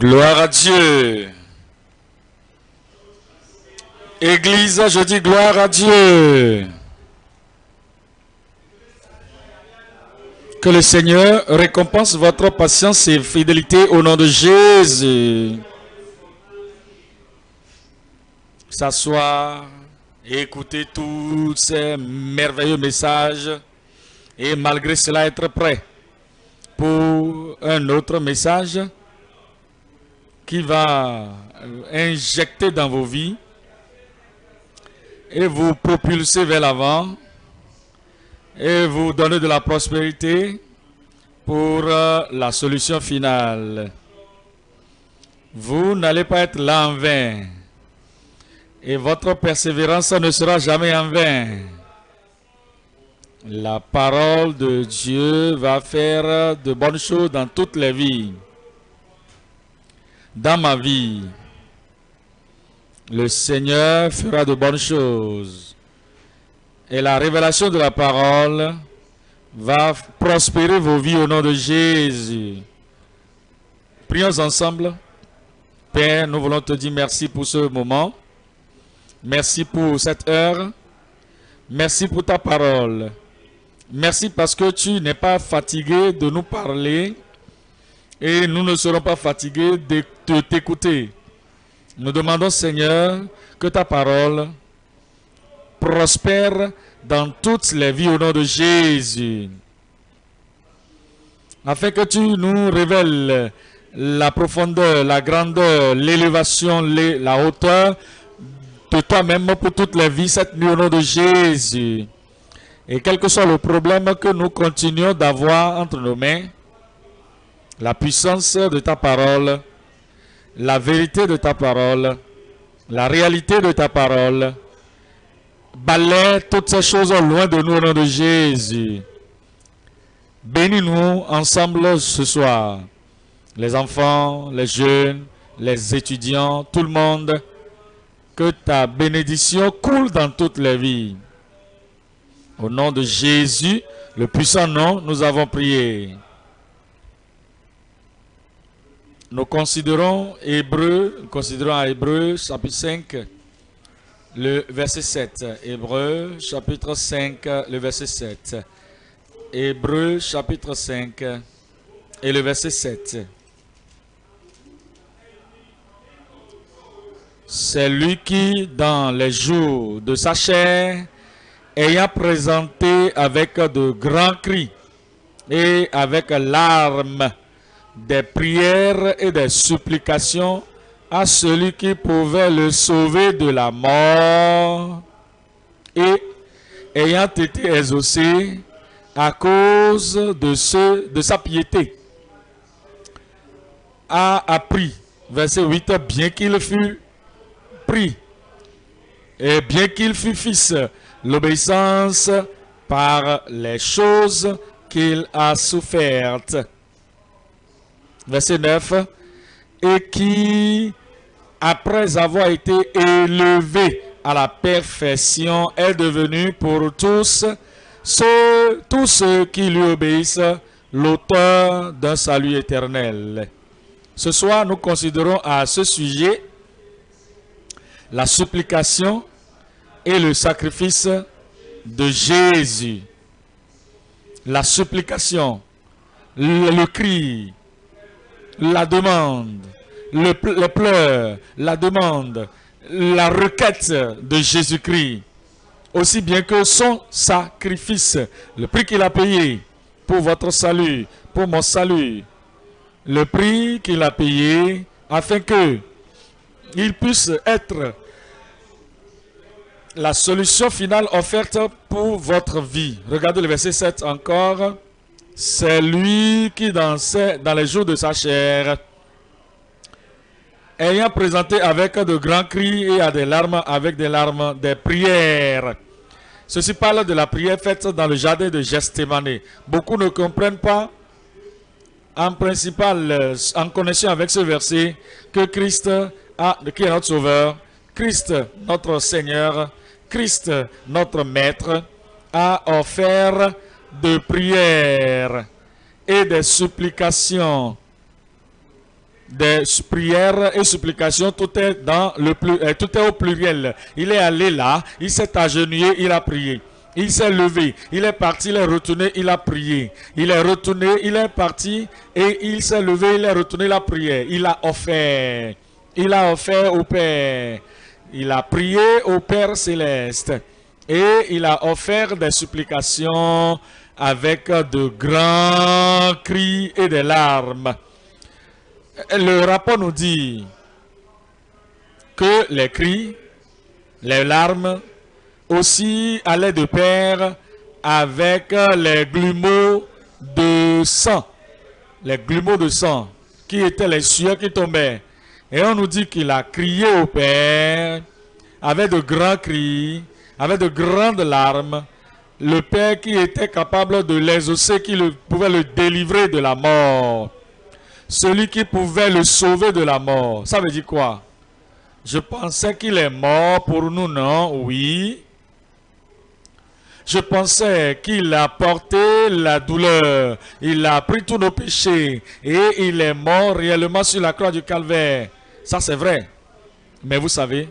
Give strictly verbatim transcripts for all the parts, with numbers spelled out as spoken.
Gloire à Dieu. Église, je dis gloire à Dieu. Que le Seigneur récompense votre patience et fidélité au nom de Jésus. S'asseoir et écouter tous ces merveilleux messages et malgré cela être prêt pour un autre message qui va injecter dans vos vies et vous propulser vers l'avant et vous donner de la prospérité pour euh, la solution finale. Vous n'allez pas être là en vain et votre persévérance ne sera jamais en vain. La parole de Dieu va faire de bonnes choses dans toutes les vies. Dans ma vie, le Seigneur fera de bonnes choses. Et la révélation de la parole va prospérer vos vies au nom de Jésus. Prions ensemble. Père, nous voulons te dire merci pour ce moment. Merci pour cette heure. Merci pour ta parole. Merci parce que tu n'es pas fatigué de nous parler. Et nous ne serons pas fatigués de t'écouter. Nous demandons, Seigneur, que ta parole prospère dans toutes les vies au nom de Jésus. Afin que tu nous révèles la profondeur, la grandeur, l'élévation, la hauteur de toi-même pour toutes les vies cette nuit au nom de Jésus. Et quel que soit le problème que nous continuons d'avoir entre nos mains, la puissance de ta parole, la vérité de ta parole, la réalité de ta parole, balaie toutes ces choses loin de nous au nom de Jésus. Bénis-nous ensemble ce soir. Les enfants, les jeunes, les étudiants, tout le monde. Que ta bénédiction coule dans toutes les vies. Au nom de Jésus, le puissant nom, nous avons prié. Nous considérons Hébreux, nous considérons à Hébreux chapitre cinq, le verset sept. Hébreux chapitre cinq, le verset sept. Hébreux chapitre cinq et le verset sept. C'est lui qui, dans les jours de sa chair, ayant présenté avec de grands cris et avec larmes, des prières et des supplications à celui qui pouvait le sauver de la mort, et ayant été exaucé à cause de, ce, de sa piété, a appris, verset huit, bien qu'il fût pris, et bien qu'il fût fils, l'obéissance par les choses qu'il a souffertes. Verset neuf, et qui, après avoir été élevé à la perfection, est devenu pour tous ceux, tous ceux qui lui obéissent l'auteur d'un salut éternel. Ce soir, nous considérons à ce sujet la supplication et le sacrifice de Jésus. La supplication, le, le cri, la demande, le, les pleurs, la demande, la requête de Jésus-Christ, aussi bien que son sacrifice, le prix qu'il a payé pour votre salut, pour mon salut, le prix qu'il a payé afin que il puisse être la solution finale offerte pour votre vie. Regardez le verset sept encore. C'est lui qui dansait dans les jours de sa chair, ayant présenté avec de grands cris et à des larmes, avec des larmes, des prières. Ceci parle de la prière faite dans le jardin de Gethsémane. Beaucoup ne comprennent pas, en principal, en connexion avec ce verset, que Christ, a, qui est notre Sauveur, Christ, notre Seigneur, Christ, notre Maître, a offert de prières et des supplications des prières et supplications, tout est, dans le, tout est au pluriel. Il est allé là, il s'est agenouillé, il a prié. Il s'est levé, il est parti, il est retourné, il a prié. Il est retourné, il est parti et il s'est levé, il est retourné, il a prié. Il a offert. Il a offert au Père. Il a prié au Père céleste. Et il a offert des supplications avec de grands cris et des larmes. Le rapport nous dit que les cris, les larmes, aussi allaient de pair avec les grumeaux de sang. Les grumeaux de sang, qui étaient les sueurs qui tombaient. Et on nous dit qu'il a crié au Père, avec de grands cris, avec de grandes larmes. Le Père qui était capable de l'exaucer, qui le, pouvait le délivrer de la mort. Celui qui pouvait le sauver de la mort. Ça veut dire quoi? Je pensais qu'il est mort pour nous, non? Oui. Je pensais qu'il a porté la douleur, il a pris tous nos péchés et il est mort réellement sur la croix du calvaire. Ça c'est vrai. Mais vous savez,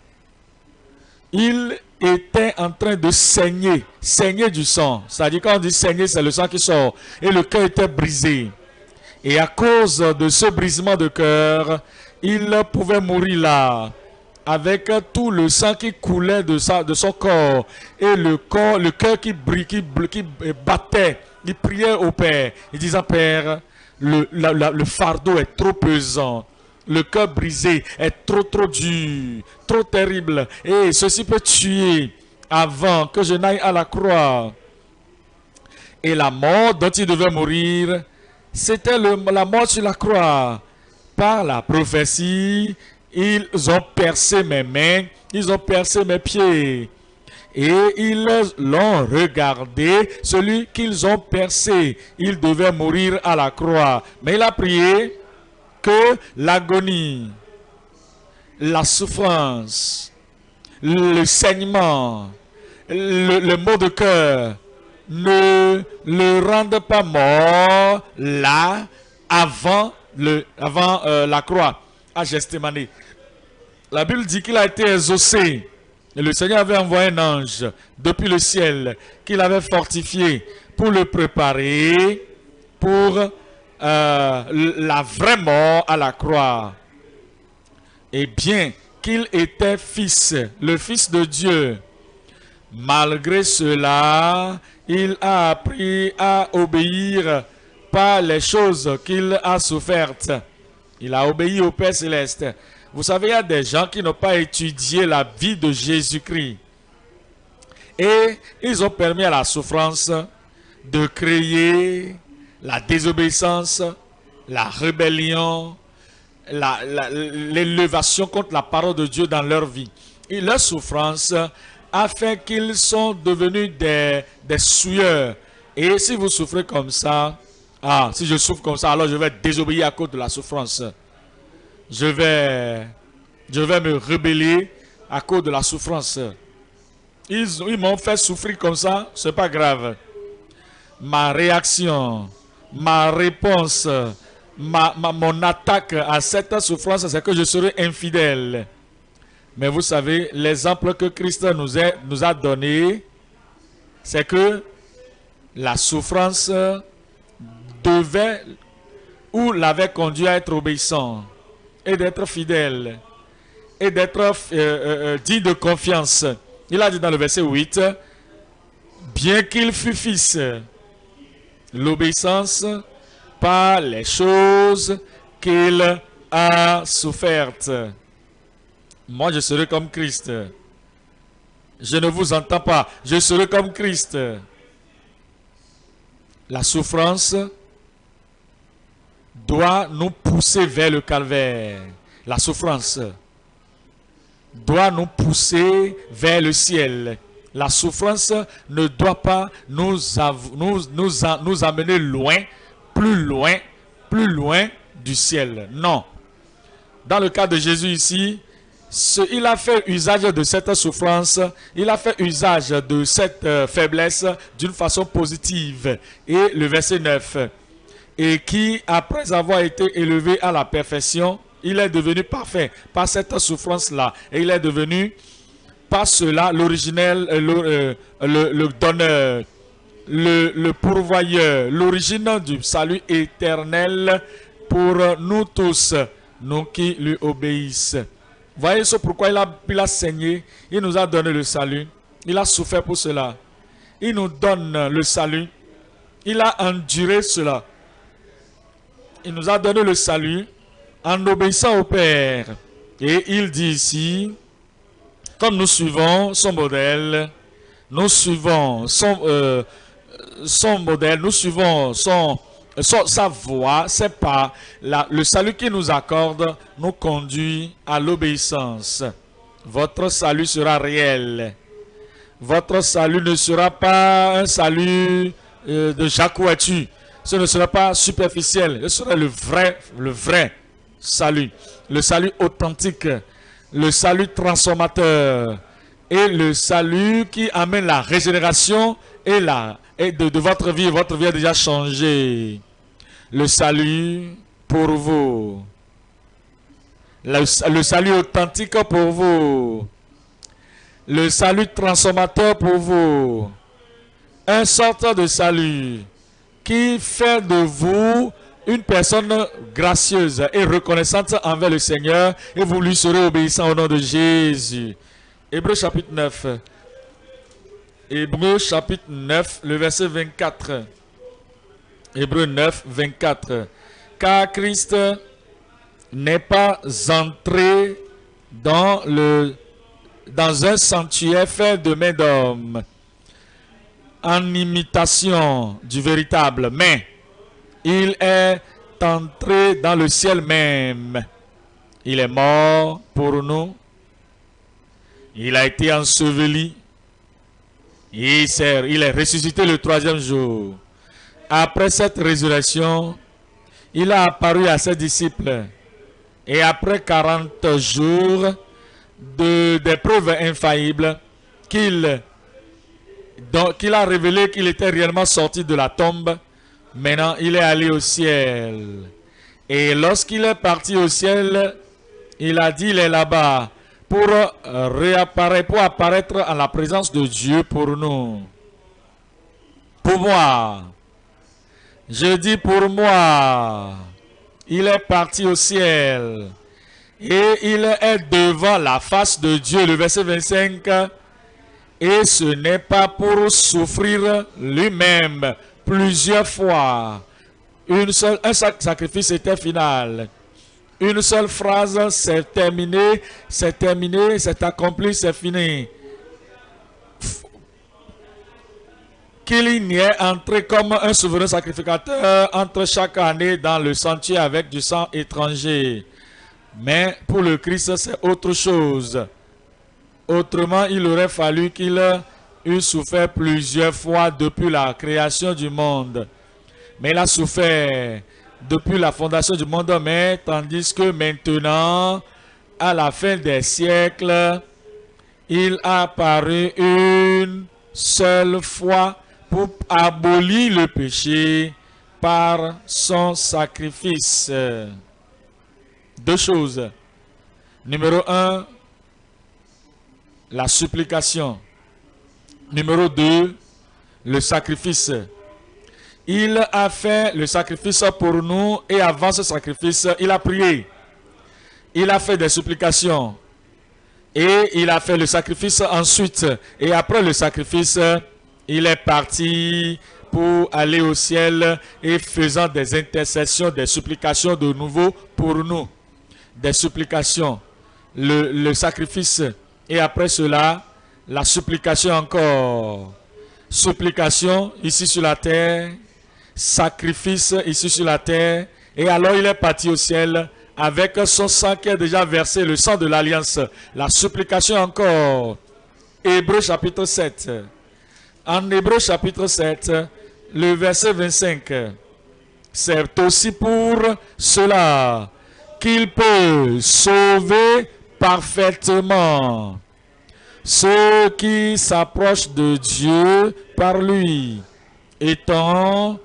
il était en train de saigner, saigner du sang. C'est-à-dire quand on dit saigner, c'est le sang qui sort. Et le cœur était brisé. Et à cause de ce brisement de cœur, il pouvait mourir là, avec tout le sang qui coulait de, sa, de son corps, et le corps, le cœur qui, qui, qui battait. Il priait au Père, il disait, Père, le, la, la, le fardeau est trop pesant, le cœur brisé est trop trop dur, trop terrible, et ceci peut tuer avant que je n'aille à la croix. Et la mort dont il devait mourir, c'était la mort sur la croix. Par la prophétie, ils ont percé mes mains, ils ont percé mes pieds. Et ils l'ont regardé, celui qu'ils ont percé. Il devait mourir à la croix. Mais il a prié que l'agonie, la souffrance, le saignement, le, le mot de cœur ne le rendent pas mort là, avant, le, avant euh, la croix, à Gethsémani. La Bible dit qu'il a été exaucé. Et le Seigneur avait envoyé un ange depuis le ciel qu'il avait fortifié pour le préparer pour euh, la vraie mort à la croix. Et bien qu'il était fils, le fils de Dieu, malgré cela, il a appris à obéir par les choses qu'il a souffertes. Il a obéi au Père Céleste. Vous savez, il y a des gens qui n'ont pas étudié la vie de Jésus-Christ. Et ils ont permis à la souffrance de créer la désobéissance, la rébellion, l'élévation contre la parole de Dieu dans leur vie. Et leur souffrance a fait qu'ils sont devenus des, des souilleurs. Et si vous souffrez comme ça, ah, si je souffre comme ça, alors je vais désobéir à cause de la souffrance. Je vais, je vais me rebeller à cause de la souffrance. Ils, ils m'ont fait souffrir comme ça, c'est pas grave. Ma réaction, ma réponse, ma, ma, mon attaque à cette souffrance, c'est que je serai infidèle. Mais vous savez, l'exemple que Christ nous a, nous a donné, c'est que la souffrance devait ou l'avait conduit à être obéissant et d'être fidèle et d'être euh, euh, digne de confiance. Il a dit dans le verset huit, bien qu'il fût fils, l'obéissance par les choses qu'il a souffertes. Moi, je serai comme Christ. Je ne vous entends pas. Je serai comme Christ. La souffrance doit nous pousser vers le calvaire. La souffrance doit nous pousser vers le ciel. La souffrance ne doit pas nous, nous, nous, nous amener loin, plus loin, plus loin du ciel. Non. Dans le cas de Jésus ici, ce, il a fait usage de cette souffrance, il a fait usage de cette euh, faiblesse d'une façon positive. Et le verset neuf, et qui, après avoir été élevé à la perfection, il est devenu parfait par cette souffrance-là. Et il est devenu, par cela, l'originel, euh, le, euh, le, le donneur, le, le pourvoyeur, l'origine du salut éternel pour nous tous, nous qui lui obéissent. Voyez ce pourquoi il a, il a saigné, il nous a donné le salut, il a souffert pour cela. Il nous donne le salut, il a enduré cela. Il nous a donné le salut en obéissant au Père. Et il dit ici, comme nous suivons son modèle, nous suivons son, euh, son modèle, nous suivons son, son, sa voie, c'est pas la, le salut qu'il nous accorde nous conduit à l'obéissance. Votre salut sera réel. Votre salut ne sera pas un salut euh, de jacouatu. Ce ne sera pas superficiel. Ce sera le vrai, le vrai salut. Le salut authentique. Le salut transformateur. Et le salut qui amène la régénération et, la, et de, de votre vie. Votre vie a déjà changé. Le salut pour vous. Le, le salut authentique pour vous. Le salut transformateur pour vous. Un sorte de salut qui fait de vous une personne gracieuse et reconnaissante envers le Seigneur, et vous lui serez obéissant au nom de Jésus. Hébreux chapitre neuf. Hébreux chapitre neuf, le verset vingt-quatre. Hébreux neuf, vingt-quatre. Car Christ n'est pas entré dans, le, dans un sanctuaire fait de main d'homme, en imitation du véritable, mais il est entré dans le ciel même. Il est mort pour nous. Il a été enseveli. Il, il est ressuscité le troisième jour. Après cette résurrection, il a apparu à ses disciples. Et après quarante jours de, des preuves infaillibles qu'il qu'il a révélé qu'il était réellement sorti de la tombe, maintenant il est allé au ciel. Et lorsqu'il est parti au ciel, il a dit il est là-bas pour réapparaître, pour apparaître en la présence de Dieu pour nous. Pour moi. Je dis pour moi. Il est parti au ciel. Et il est devant la face de Dieu. Le verset vingt-cinq. Et ce n'est pas pour souffrir lui-même plusieurs fois. Une seule, un sacrifice était final. Une seule phrase, c'est terminé, c'est terminé, c'est accompli, c'est fini. Qu'il n'y ait entré comme un souverain sacrificateur entre chaque année dans le sanctuaire avec du sang étranger. Mais pour le Christ, c'est autre chose. Autrement, il aurait fallu qu'il eût souffert plusieurs fois depuis la création du monde. Mais il a souffert depuis la fondation du monde, mais tandis que maintenant, à la fin des siècles, il a apparu une seule fois pour abolir le péché par son sacrifice. Deux choses. Numéro un, la supplication. Numéro deux, le sacrifice. Il a fait le sacrifice pour nous et avant ce sacrifice, il a prié. Il a fait des supplications. Et il a fait le sacrifice ensuite. Et après le sacrifice, il est parti pour aller au ciel et faisant des intercessions, des supplications de nouveau pour nous. Des supplications. Le, le sacrifice. Et après cela, la supplication encore. Supplication ici sur la terre. Sacrifice ici sur la terre. Et alors il est parti au ciel avec son sang qui est déjà versé, le sang de l'alliance. La supplication encore. Hébreux chapitre sept. En Hébreux chapitre sept, le verset vingt-cinq. C'est aussi pour cela qu'il peut sauver parfaitement ceux qui s'approchent de Dieu par lui, étant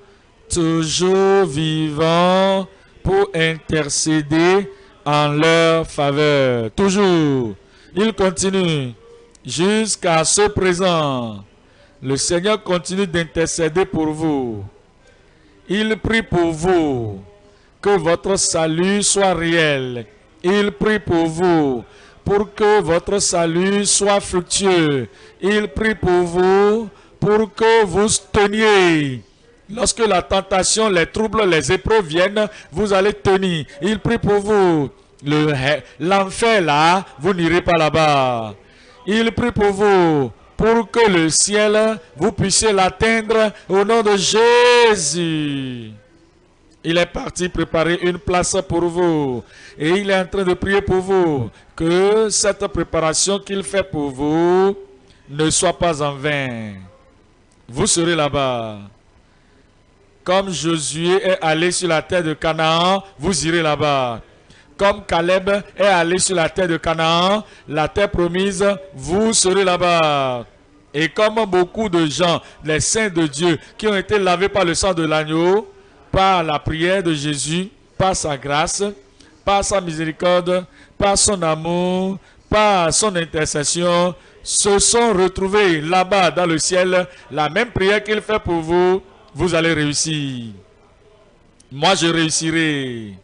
toujours vivant pour intercéder en leur faveur. Toujours. Il continue jusqu'à ce présent. Le Seigneur continue d'intercéder pour vous. Il prie pour vous que votre salut soit réel. Il prie pour vous pour que votre salut soit fructueux. Il prie pour vous pour que vous teniez. Lorsque la tentation, les troubles, les épreuves viennent, vous allez tenir. Il prie pour vous. L'enfer là, vous n'irez pas là-bas. Il prie pour vous, pour que le ciel, vous puissiez l'atteindre au nom de Jésus. Il est parti préparer une place pour vous. Et il est en train de prier pour vous. Que cette préparation qu'il fait pour vous ne soit pas en vain. Vous serez là-bas. Comme Josué est allé sur la terre de Canaan, vous irez là-bas. Comme Caleb est allé sur la terre de Canaan, la terre promise, vous serez là-bas. Et comme beaucoup de gens, les saints de Dieu, qui ont été lavés par le sang de l'agneau, par la prière de Jésus, par sa grâce, par sa miséricorde, par son amour, par son intercession, se sont retrouvés là-bas dans le ciel. La même prière qu'il fait pour vous, vous allez réussir. Moi, je réussirai.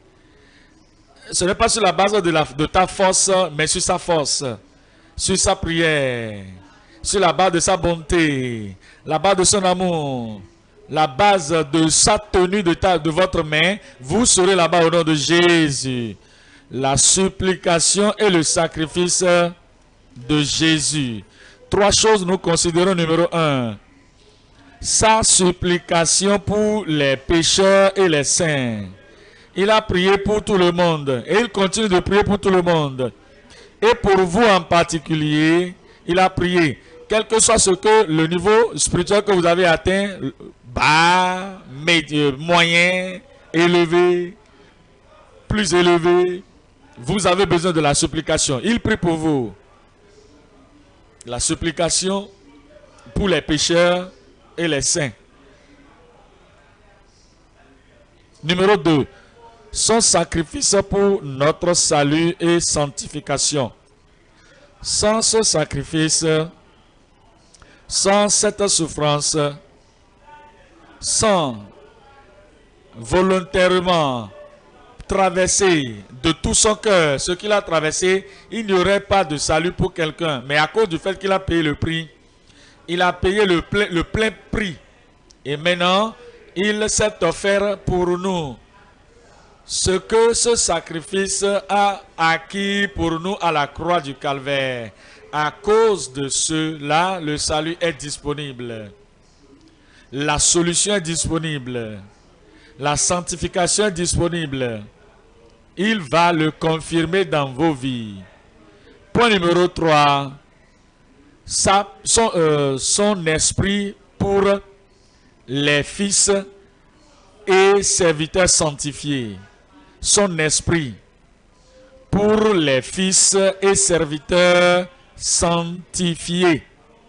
Ce n'est pas sur la base de, la, de ta force, mais sur sa force, sur sa prière, sur la base de sa bonté, la base de son amour, la base de sa tenue de, ta, de votre main. Vous serez là-bas au nom de Jésus. La supplication et le sacrifice de Jésus. Trois choses nous considérons. Numéro un. Sa supplication pour les pécheurs et les saints. Il a prié pour tout le monde. Et il continue de prier pour tout le monde. Et pour vous en particulier, il a prié. Quel que soit ce que le niveau spirituel que vous avez atteint, bas, médium, moyen, élevé, plus élevé, vous avez besoin de la supplication. Il prie pour vous. La supplication pour les pécheurs et les saints. Numéro deux. Son sacrifice pour notre salut et sanctification. Sans ce sacrifice, sans cette souffrance, sans volontairement traverser de tout son cœur ce qu'il a traversé, il n'y aurait pas de salut pour quelqu'un. Mais à cause du fait qu'il a payé le prix, il a payé le plein, le plein prix. Et maintenant, il s'est offert pour nous ce que ce sacrifice a acquis pour nous à la croix du Calvaire. À cause de cela, le salut est disponible. La solution est disponible. La sanctification est disponible. Il va le confirmer dans vos vies. Point numéro trois. Sa, son, euh, son esprit pour les fils et serviteurs sanctifiés. Son esprit pour les fils et serviteurs sanctifiés.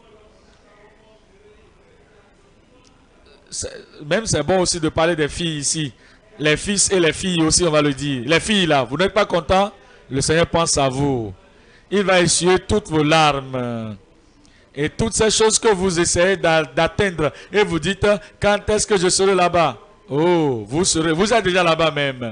Même c'est bon aussi de parler des filles ici. Les fils et les filles aussi, on va le dire. Les filles là, vous n'êtes pas contents? Le Seigneur pense à vous. Il va essuyer toutes vos larmes. Et toutes ces choses que vous essayez d'atteindre. Et vous dites, quand est-ce que je serai là-bas? Oh, vous serez, vous êtes déjà là-bas même.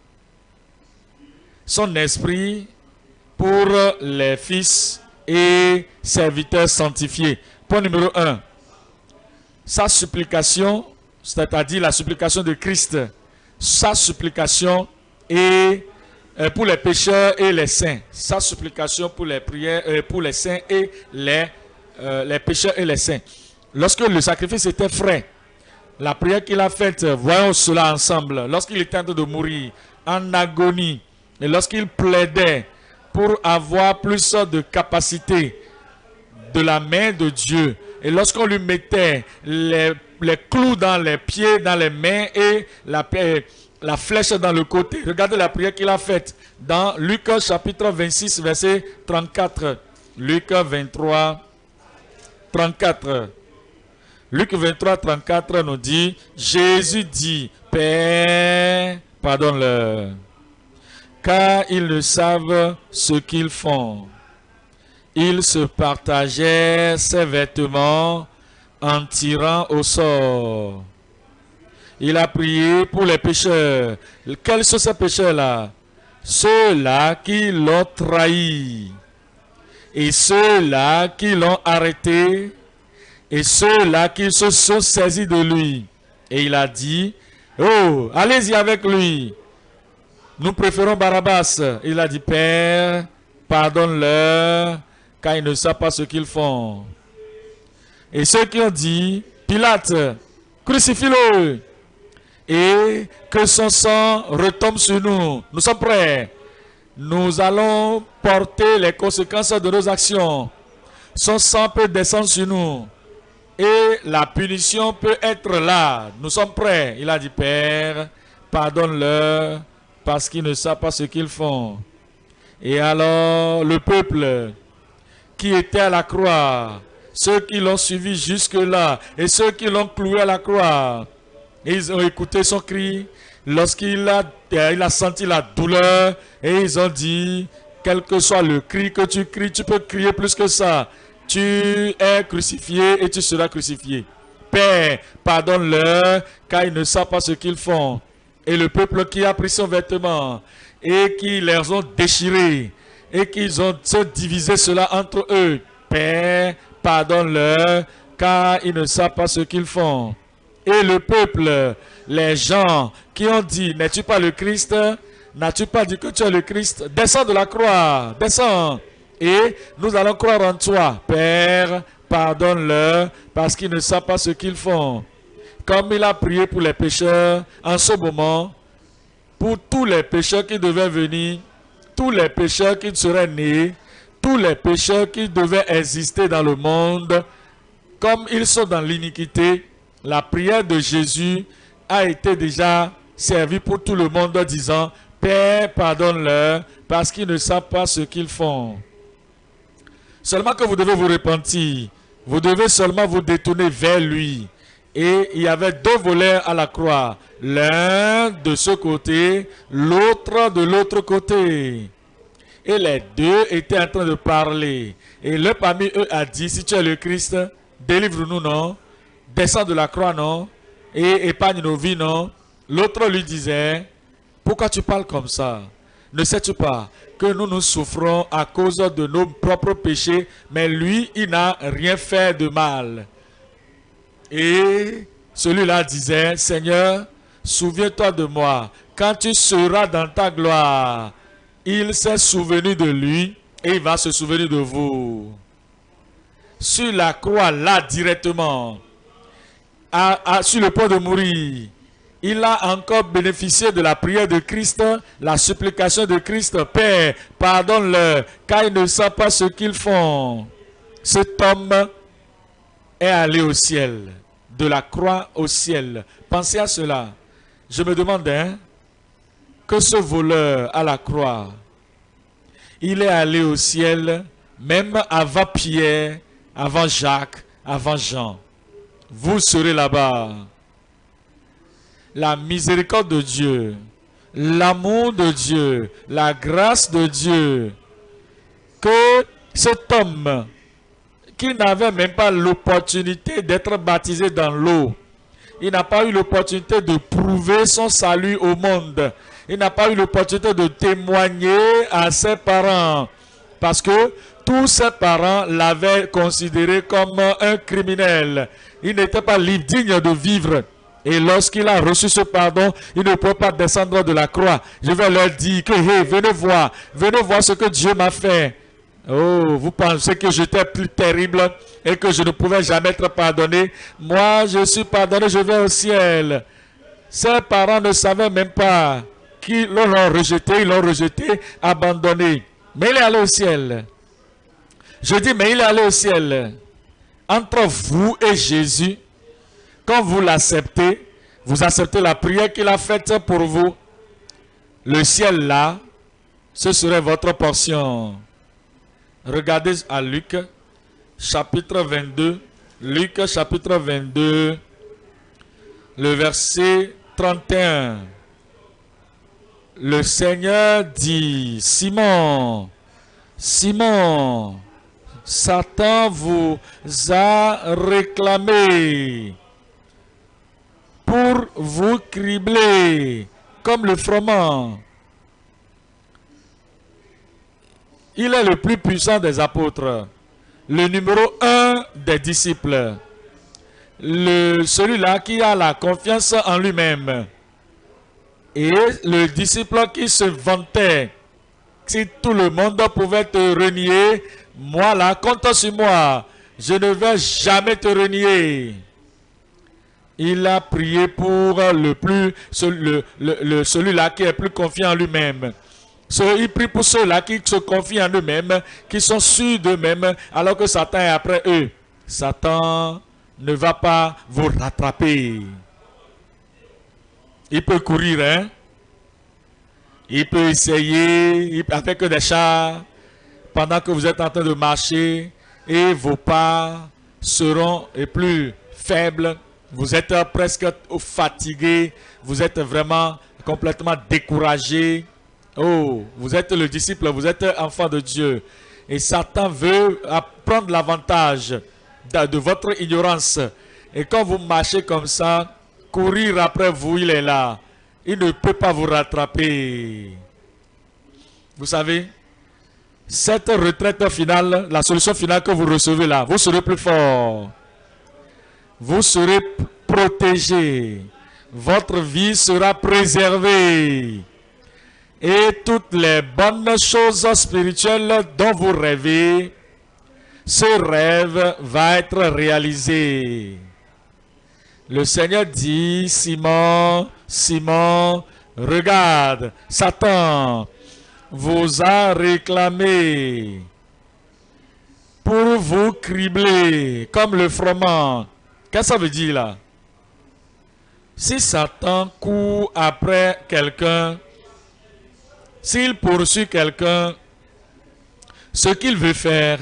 Son esprit pour les fils et serviteurs sanctifiés. Point numéro un. Sa supplication, c'est-à-dire la supplication de Christ. Sa supplication et euh, pour les pécheurs et les saints. Sa supplication pour les prières, euh, pour les saints et les, euh, les pécheurs et les saints. Lorsque le sacrifice était frais, la prière qu'il a faite, voyons cela ensemble. Lorsqu'il était en train de mourir en agonie, et lorsqu'il plaidait pour avoir plus de capacité de la main de Dieu, et lorsqu'on lui mettait les, les clous dans les pieds, dans les mains et la, la flèche dans le côté, regardez la prière qu'il a faite dans Luc chapitre vingt-six, verset trente-quatre. Luc vingt-trois, trente-quatre. Luc vingt-trois, trente-quatre nous dit, Jésus dit, Père, pardonne-leur, car ils ne savent ce qu'ils font. Ils se partageaient ses vêtements en tirant au sort. Il a prié pour les pécheurs. Quels sont ces pécheurs-là? Ceux-là qui l'ont trahi. Et ceux-là qui l'ont arrêté. Et ceux-là qui se sont saisis de lui. Et il a dit, oh, allez-y avec lui. Nous préférons Barabbas. Il a dit, Père, pardonne-leur, car ils ne savent pas ce qu'ils font. Et ceux qui ont dit, Pilate, crucifie-le. Et que son sang retombe sur nous. Nous sommes prêts. Nous allons porter les conséquences de nos actions. Son sang peut descendre sur nous. Et la punition peut être là. Nous sommes prêts. Il a dit, Père, pardonne-leur parce qu'ils ne savent pas ce qu'ils font. Et alors, le peuple qui était à la croix, ceux qui l'ont suivi jusque-là et ceux qui l'ont cloué à la croix, ils ont écouté son cri lorsqu'il a, il a senti la douleur et ils ont dit, quel que soit le cri que tu cries, tu peux crier plus que ça. Tu es crucifié et tu seras crucifié. Père, pardonne-leur car ils ne savent pas ce qu'ils font. Et le peuple qui a pris son vêtement et qui les ont déchirés et qu'ils ont se divisé cela entre eux. Père, pardonne-leur car ils ne savent pas ce qu'ils font. Et le peuple, les gens qui ont dit, n'es-tu pas le Christ? N'as-tu pas dit que tu es le Christ? Descends de la croix, descends. Et nous allons croire en toi. Père, pardonne-leur parce qu'ils ne savent pas ce qu'ils font. Comme il a prié pour les pécheurs, en ce moment, pour tous les pécheurs qui devaient venir, tous les pécheurs qui seraient nés, tous les pécheurs qui devaient exister dans le monde, comme ils sont dans l'iniquité, la prière de Jésus a été déjà servie pour tout le monde en disant, Père, pardonne-leur parce qu'ils ne savent pas ce qu'ils font. Seulement que vous devez vous repentir, vous devez seulement vous détourner vers lui. Et il y avait deux voleurs à la croix, l'un de ce côté, l'autre de l'autre côté. Et les deux étaient en train de parler. Et l'un parmi eux a dit, si tu es le Christ, délivre-nous, non? Descends de la croix, non? Et épargne nos vies, non? L'autre lui disait, pourquoi tu parles comme ça? Ne sais-tu pas que nous nous souffrons à cause de nos propres péchés, mais lui, il n'a rien fait de mal. Et celui-là disait, Seigneur, souviens-toi de moi, quand tu seras dans ta gloire. Il s'est souvenu de lui et il va se souvenir de vous. Sur la croix, là, directement, à, à, sur le point de mourir, il a encore bénéficié de la prière de Christ, la supplication de Christ. Père, pardonne-leur, car ils ne savent pas ce qu'ils font. Cet homme est allé au ciel, de la croix au ciel. Pensez à cela. Je me demande, hein, que ce voleur à la croix, il est allé au ciel, même avant Pierre, avant Jacques, avant Jean. Vous serez là-bas. La miséricorde de Dieu, l'amour de Dieu, la grâce de Dieu, que cet homme qui n'avait même pas l'opportunité d'être baptisé dans l'eau, il n'a pas eu l'opportunité de prouver son salut au monde, il n'a pas eu l'opportunité de témoigner à ses parents, parce que tous ses parents l'avaient considéré comme un criminel. Il n'était pas libre, digne de vivre. Et lorsqu'il a reçu ce pardon, il ne peut pas descendre de la croix. Je vais leur dire que, hey, venez voir, venez voir ce que Dieu m'a fait. Oh, vous pensez que j'étais plus terrible et que je ne pouvais jamais être pardonné? Moi, je suis pardonné, je vais au ciel. Ses parents ne savaient même pas qu'ils l'ont rejeté, ils l'ont rejeté, abandonné. Mais il est allé au ciel. Je dis, mais il est allé au ciel. Entre vous et Jésus, quand vous l'acceptez, vous acceptez la prière qu'il a faite pour vous, le ciel là, ce serait votre portion. Regardez à Luc, chapitre vingt-deux, Luc chapitre vingt-deux, le verset trente et un. Le Seigneur dit, Simon, Simon, Satan vous a réclamé pour vous cribler comme le froment. Il est le plus puissant des apôtres, le numéro un des disciples, le celui-là qui a la confiance en lui-même. Et le disciple qui se vantait, si tout le monde pouvait te renier, moi là, compte sur moi, je ne vais jamais te renier. Il a prié pour le plus, le, le, le, celui-là qui est plus confiant en lui-même. Il prie pour ceux-là qui se confient en eux-mêmes, qui sont sûrs d'eux-mêmes, alors que Satan est après eux. Satan ne va pas vous rattraper. Il peut courir, hein? Il peut essayer avec des chars pendant que vous êtes en train de marcher et vos pas seront les plus faibles. Vous êtes presque fatigué, vous êtes vraiment complètement découragé. Oh, vous êtes le disciple, vous êtes enfant de Dieu. Et Satan veut prendre l'avantage de, de votre ignorance. Et quand vous marchez comme ça, courir après vous, il est là. Il ne peut pas vous rattraper. Vous savez, cette retraite finale, la solution finale que vous recevez là, vous serez plus fort. Vous serez protégé. Votre vie sera préservée. Et toutes les bonnes choses spirituelles dont vous rêvez, ce rêve va être réalisé. Le Seigneur dit, Simon, Simon, regarde, Satan vous a réclamé pour vous cribler comme le froment. Qu'est-ce que ça veut dire là? Si Satan court après quelqu'un, s'il poursuit quelqu'un, ce qu'il veut faire,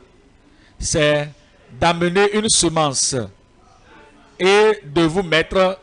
c'est d'amener une semence et de vous mettre,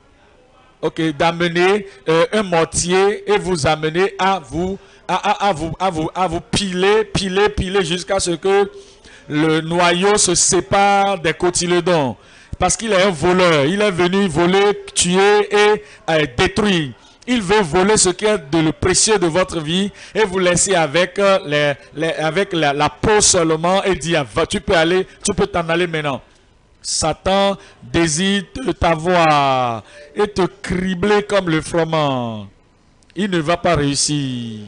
ok, d'amener euh, un mortier et vous amener à vous, à, à, à vous, à vous, à vous piler, piler, piler jusqu'à ce que le noyau se sépare des cotylédons. Parce qu'il est un voleur, il est venu voler, tuer et euh, détruire. Il veut voler ce qui est de le précieux de votre vie et vous laisser avec, euh, les, les, avec la, la peau seulement et dire, va, tu peux aller, tu peux t'en aller maintenant. Satan désire t'avoir et te cribler comme le froment. Il ne va pas réussir.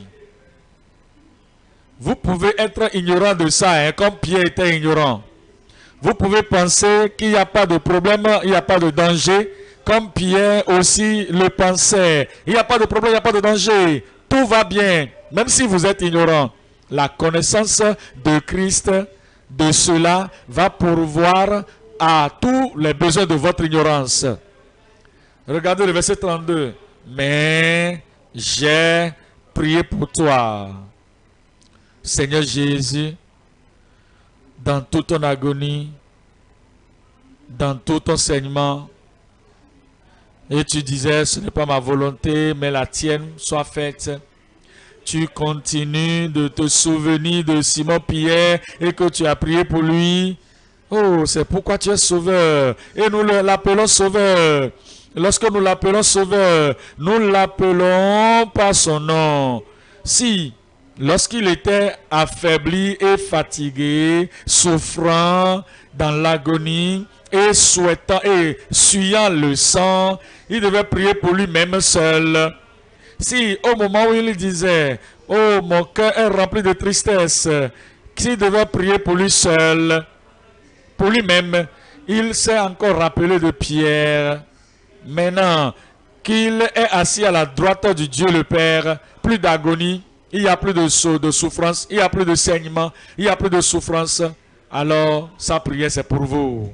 Vous pouvez être ignorant de ça, hein, comme Pierre était ignorant. Vous pouvez penser qu'il n'y a pas de problème, il n'y a pas de danger, comme Pierre aussi le pensait. Il n'y a pas de problème, il n'y a pas de danger. Tout va bien, même si vous êtes ignorant. La connaissance de Christ, de cela, va pourvoir à tous les besoins de votre ignorance. Regardez le verset trente-deux. Mais j'ai prié pour toi. Seigneur Jésus, dans toute ton agonie, dans tout ton saignement, et tu disais, ce n'est pas ma volonté, mais la tienne soit faite. Tu continues de te souvenir de Simon-Pierre et que tu as prié pour lui. Oh, c'est pourquoi tu es sauveur. Et nous l'appelons sauveur. Lorsque nous l'appelons sauveur, nous l'appelons par son nom. Si, lorsqu'il était affaibli et fatigué, souffrant dans l'agonie et souhaitant et suyant le sang, il devait prier pour lui-même seul. Si, au moment où il disait, « Oh, mon cœur est rempli de tristesse », s'il devait prier pour lui seul, pour lui-même, il s'est encore rappelé de Pierre. Maintenant qu'il est assis à la droite du Dieu le Père, plus d'agonie, il n'y a plus de, de souffrance, il n'y a plus de saignement, il n'y a plus de souffrance. Alors, sa prière, c'est pour vous.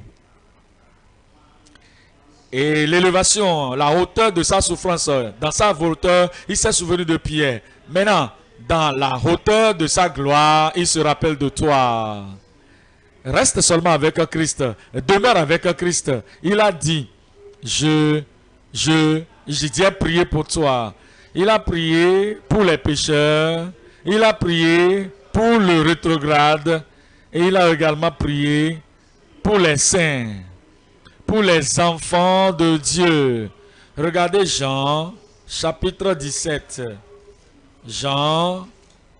Et l'élévation, la hauteur de sa souffrance, dans sa hauteur, il s'est souvenu de Pierre. Maintenant, dans la hauteur de sa gloire, il se rappelle de toi. reste seulement avec Christ, demeure avec Christ. Il a dit, je, je, j'ai déjà prié pour toi. Il a prié pour les pécheurs, il a prié pour le rétrograde, et il a également prié pour les saints, pour les enfants de Dieu. Regardez Jean, chapitre dix-sept. Jean,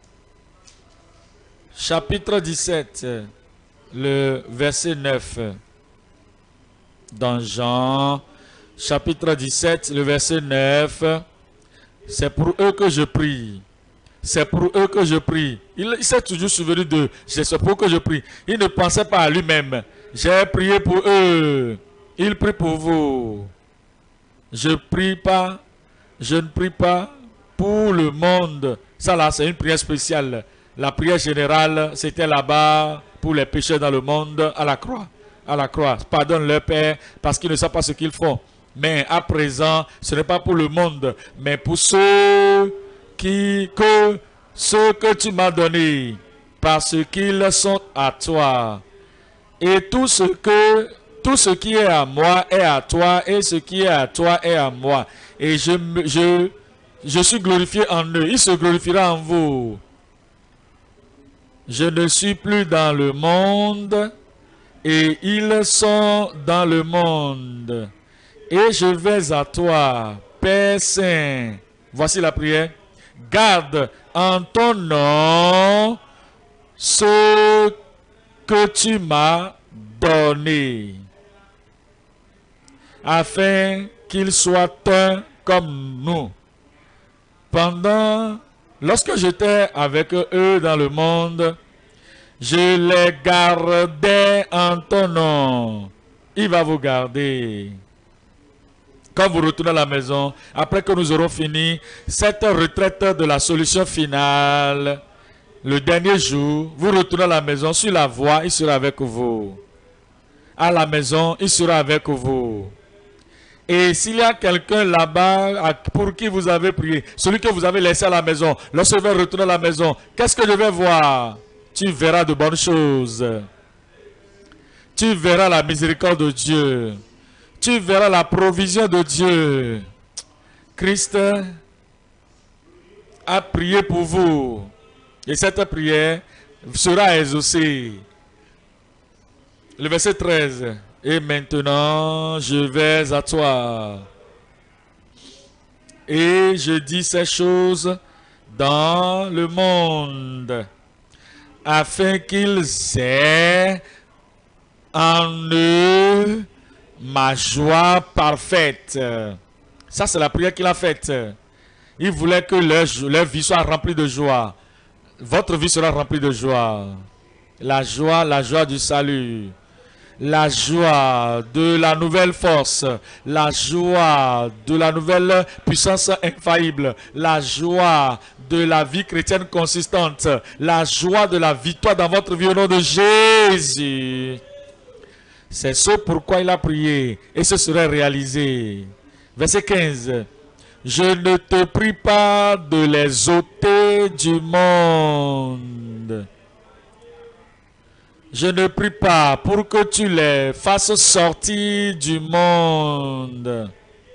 chapitre dix-sept, le verset neuf. Dans Jean, chapitre dix-sept, le verset neuf, c'est pour eux que je prie. C'est pour eux que je prie. Il, il s'est toujours souvenu de, c'est pour eux que je prie. Il ne pensait pas à lui-même. J'ai prié pour eux. Il prie pour vous. Je prie pas, je ne prie pas pour le monde. Ça là, c'est une prière spéciale. La prière générale, c'était là-bas pour les pécheurs dans le monde, à la croix. À la croix. Pardonne leur Père parce qu'ils ne savent pas ce qu'ils font. Mais à présent, ce n'est pas pour le monde, mais pour ceux qui, que, ceux que tu m'as donnés, parce qu'ils sont à toi. Et tout ce que, tout ce qui est à moi est à toi, et ce qui est à toi est à moi. Et je, je, je suis glorifié en eux. Il se glorifiera en vous. Je ne suis plus dans le monde, et ils sont dans le monde. Et je vais à toi, Père Saint. Voici la prière. Garde en ton nom ce que tu m'as donné, afin qu'ils soient un comme nous. Pendant, lorsque j'étais avec eux dans le monde, je les gardais en ton nom. Il va vous garder. Quand vous retournez à la maison, après que nous aurons fini cette retraite de la solution finale, le dernier jour, vous retournez à la maison, sur la voie, il sera avec vous. À la maison, il sera avec vous. Et s'il y a quelqu'un là-bas pour qui vous avez prié, celui que vous avez laissé à la maison, lorsque vous retournez à la maison, qu'est-ce que je vais voir? Tu verras de bonnes choses. Tu verras la miséricorde de Dieu. Tu verras la provision de Dieu. Christ a prié pour vous. Et cette prière sera exaucée. Le verset treize. Et maintenant, je vais à toi. Et je dis ces choses dans le monde, afin qu'ils aient en eux ma joie parfaite. Ça, c'est la prière qu'il a faite. Il voulait que leur, leur vie soit remplie de joie. Votre vie sera remplie de joie. La joie, la joie du salut. La joie de la nouvelle force. La joie de la nouvelle puissance infaillible. La joie de la vie chrétienne consistante. La joie de la victoire dans votre vie au nom de Jésus. C'est ce pourquoi il a prié, et ce serait réalisé. Verset quinze. Je ne te prie pas de les ôter du monde. Je ne prie pas pour que tu les fasses sortir du monde.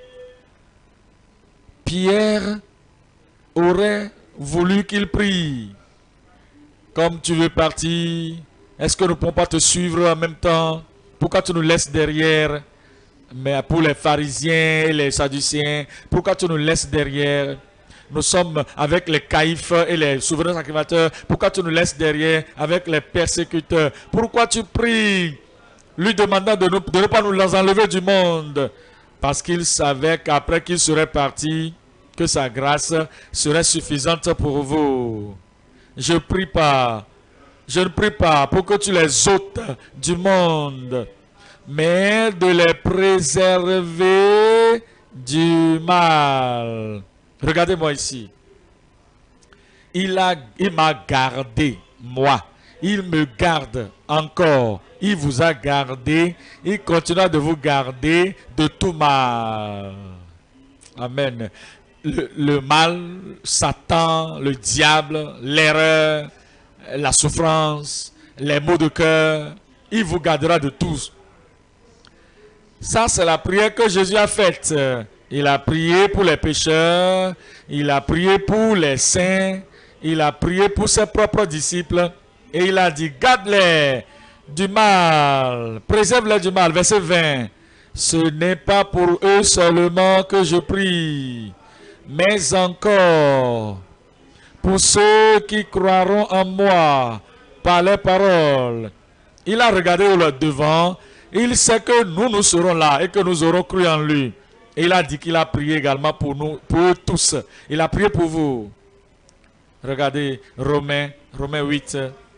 Pierre aurait voulu qu'il prie. Comme tu veux partir, est-ce que nous ne pouvons pas te suivre en même temps? Pourquoi tu nous laisses derrière? Mais pour les pharisiens et les sadducéens, pourquoi tu nous laisses derrière? Nous sommes avec les caïphes et les souverains sacrificateurs. Pourquoi tu nous laisses derrière avec les persécuteurs? Pourquoi tu pries, lui demandant de, nous, de ne pas nous les enlever du monde? Parce qu'il savait qu'après qu'il serait parti, que sa grâce serait suffisante pour vous. Je prie pas. Je ne prie pas pour que tu les ôtes du monde, mais de les préserver du mal. Regardez-moi ici. Il a, il m'a gardé, moi. Il me garde encore. Il vous a gardé. Il continuera de vous garder de tout mal. Amen. Le, le mal, Satan, le diable, l'erreur, la souffrance, les maux de cœur, il vous gardera de tous. Ça, c'est la prière que Jésus a faite. Il a prié pour les pécheurs, il a prié pour les saints, il a prié pour ses propres disciples. Et il a dit, garde-les du mal, préserve-les du mal. Verset vingt. Ce n'est pas pour eux seulement que je prie, mais encore pour ceux qui croiront en moi par les paroles. Il a regardé au devant, il sait que nous, nous serons là et que nous aurons cru en lui. Et il a dit qu'il a prié également pour nous, pour eux tous. Il a prié pour vous. Regardez Romains, Romains huit.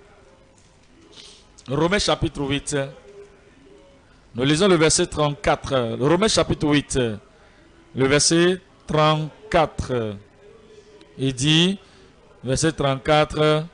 Romains chapitre huit. Nous lisons le verset trente-quatre. Romains chapitre huit. Le verset trente-quatre. Il dit, verset trente-quatre,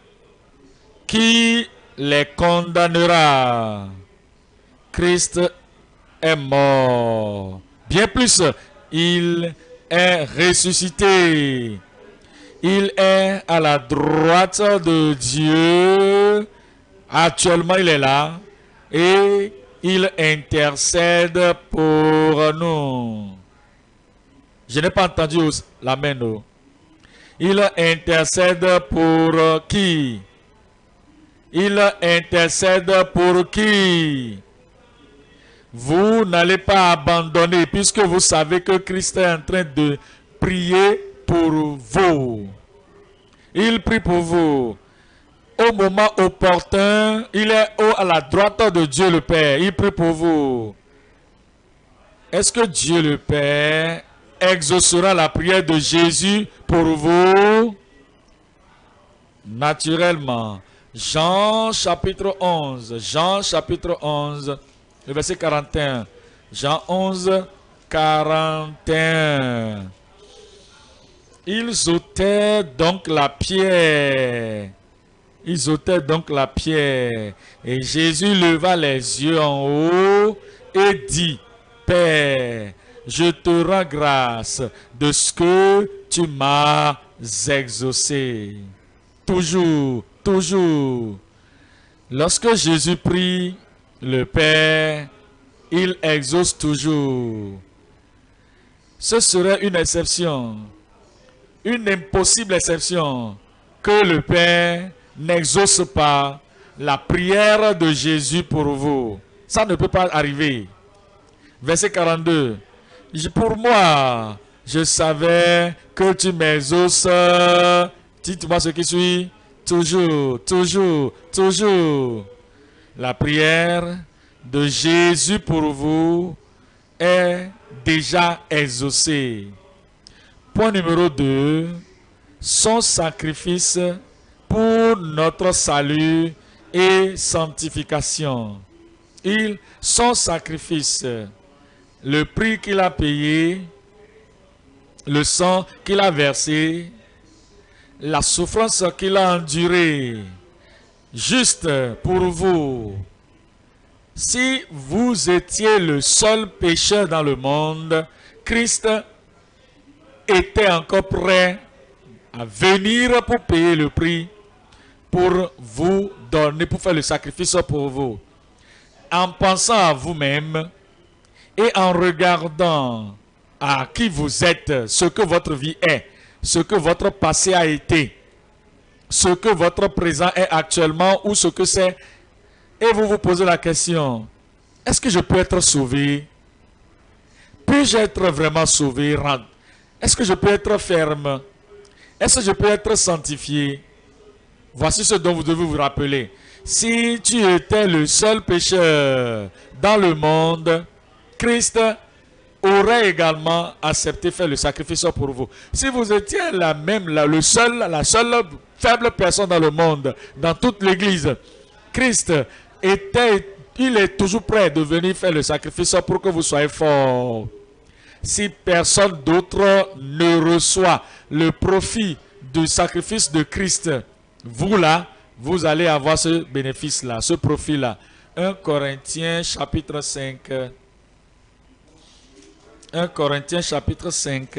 qui les condamnera? Christ est mort. Bien plus, il est ressuscité. Il est à la droite de Dieu. Actuellement, il est là. Et il intercède pour nous. Je n'ai pas entendu la main. Non. Il intercède pour qui? Il intercède pour qui? Vous n'allez pas abandonner puisque vous savez que Christ est en train de prier pour vous. Il prie pour vous. Au moment opportun, il est haut à la droite de Dieu le Père. Il prie pour vous. Est-ce que Dieu le Père exaucera la prière de Jésus pour vous? Naturellement. Jean chapitre onze. Jean chapitre onze. Le verset quarante et un. Jean onze, quarante et un. Ils ôtaient donc la pierre. Ils ôtaient donc la pierre. Et Jésus leva les yeux en haut et dit, Père, je te rends grâce de ce que tu m'as exaucé. Toujours, toujours. Lorsque Jésus prie, le Père, il exauce toujours. Ce serait une exception, une impossible exception, que le Père n'exauce pas la prière de Jésus pour vous. Ça ne peut pas arriver. Verset quarante-deux. Pour moi, je savais que tu m'exauces. Dites-moi ce qui suit. Toujours, toujours, toujours. La prière de Jésus pour vous est déjà exaucée. Point numéro deux. Son sacrifice pour notre salut et sanctification. Il, son sacrifice, le prix qu'il a payé, le sang qu'il a versé, la souffrance qu'il a endurée, juste pour vous. Si vous étiez le seul pécheur dans le monde, Christ était encore prêt à venir pour payer le prix, pour vous donner, pour faire le sacrifice pour vous. En pensant à vous-même et en regardant à qui vous êtes, ce que votre vie est, ce que votre passé a été, ce que votre présent est actuellement ou ce que c'est, et vous vous posez la question, est-ce que je peux être sauvé? Puis-je être vraiment sauvé? Est-ce que je peux être ferme? Est-ce que je peux être sanctifié? Voici ce dont vous devez vous rappeler. Si tu étais le seul pécheur dans le monde, Christ aurait également accepté faire le sacrifice pour vous. Si vous étiez la même, la, le seul, la seule faible personne dans le monde, dans toute l'église, Christ était, il est toujours prêt de venir faire le sacrifice pour que vous soyez forts. Si personne d'autre ne reçoit le profit du sacrifice de Christ, vous là, vous allez avoir ce bénéfice-là, ce profit-là. un Corinthiens chapitre cinq. un Corinthiens chapitre cinq,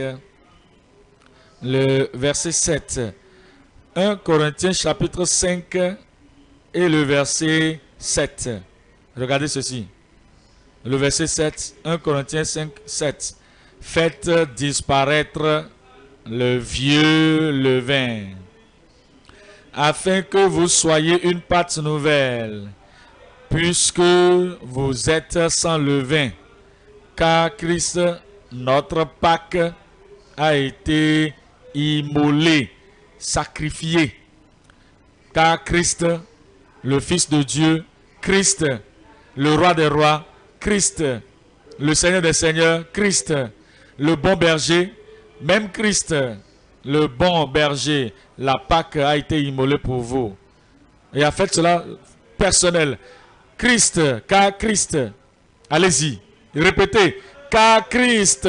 le verset sept. un Corinthiens chapitre cinq et le verset sept. Regardez ceci. Le verset sept, un Corinthiens cinq, sept. Faites disparaître le vieux levain, afin que vous soyez une pâte nouvelle, puisque vous êtes sans levain, car Christ, notre Pâque, a été immolé, sacrifié. Car Christ, le Fils de Dieu, Christ, le Roi des rois, Christ, le Seigneur des seigneurs, Christ, le bon berger, même Christ, le bon berger, la Pâque a été immolée pour vous. Et a fait cela personnel. Christ, car Christ, allez-y, répétez, car Christ,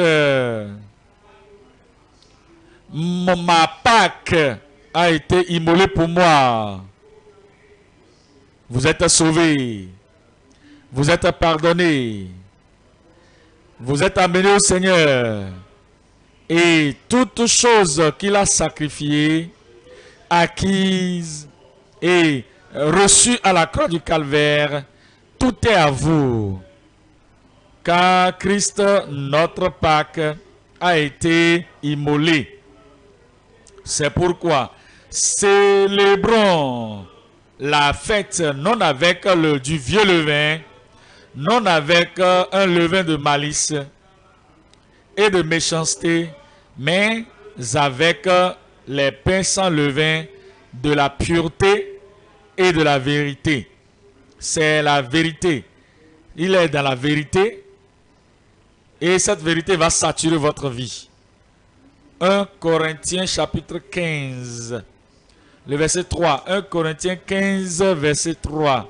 ma Pâque a été immolée pour moi. Vous êtes sauvés, vous êtes pardonnés, vous êtes amenés au Seigneur. Et toute chose qu'il a sacrifiée, acquise et reçue à la croix du calvaire, tout est à vous. Car Christ, notre Pâque, a été immolé. C'est pourquoi célébrons la fête non avec le, du vieux levain, non avec un levain de malice et de méchanceté, mais avec les pains sans levain de la pureté et de la vérité. C'est la vérité. Il est dans la vérité et cette vérité va saturer votre vie. un Corinthiens chapitre quinze, le verset trois. un Corinthiens quinze, verset trois.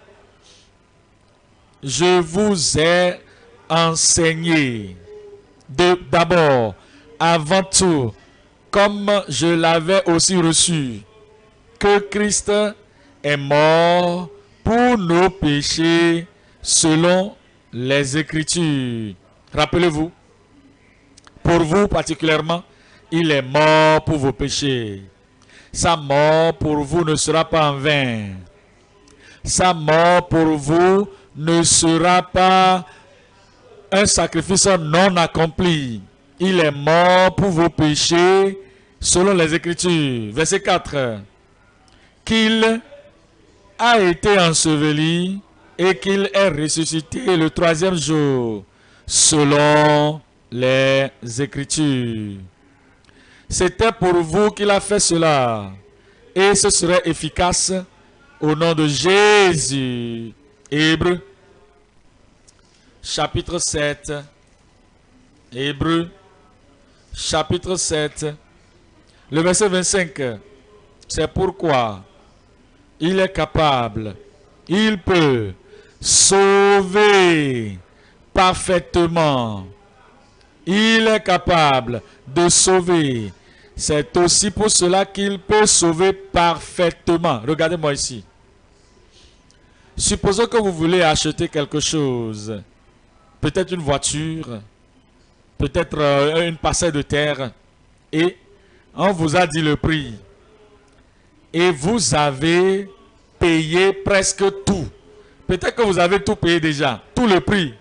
Je vous ai enseigné d'abord, avant tout, comme je l'avais aussi reçu, que Christ est mort pour nos péchés selon les Écritures. Rappelez-vous, pour vous particulièrement, il est mort pour vos péchés. Sa mort pour vous ne sera pas en vain. Sa mort pour vous ne sera pas un sacrifice non accompli. Il est mort pour vos péchés selon les Écritures. Verset quatre. Qu'il a été enseveli et qu'il est ressuscité le troisième jour selon les Écritures. C'était pour vous qu'il a fait cela et ce serait efficace au nom de Jésus. Hébreux chapitre sept. Hébreux chapitre sept. Le verset vingt-cinq. C'est pourquoi il est capable, il peut sauver parfaitement. Il est capable de sauver. C'est aussi pour cela qu'il peut sauver parfaitement. Regardez-moi ici. Supposons que vous voulez acheter quelque chose. Peut-être une voiture. Peut-être euh, une parcelle de terre. Et on vous a dit le prix. Et vous avez payé presque tout. Peut-être que vous avez tout payé déjà. Tout le prix.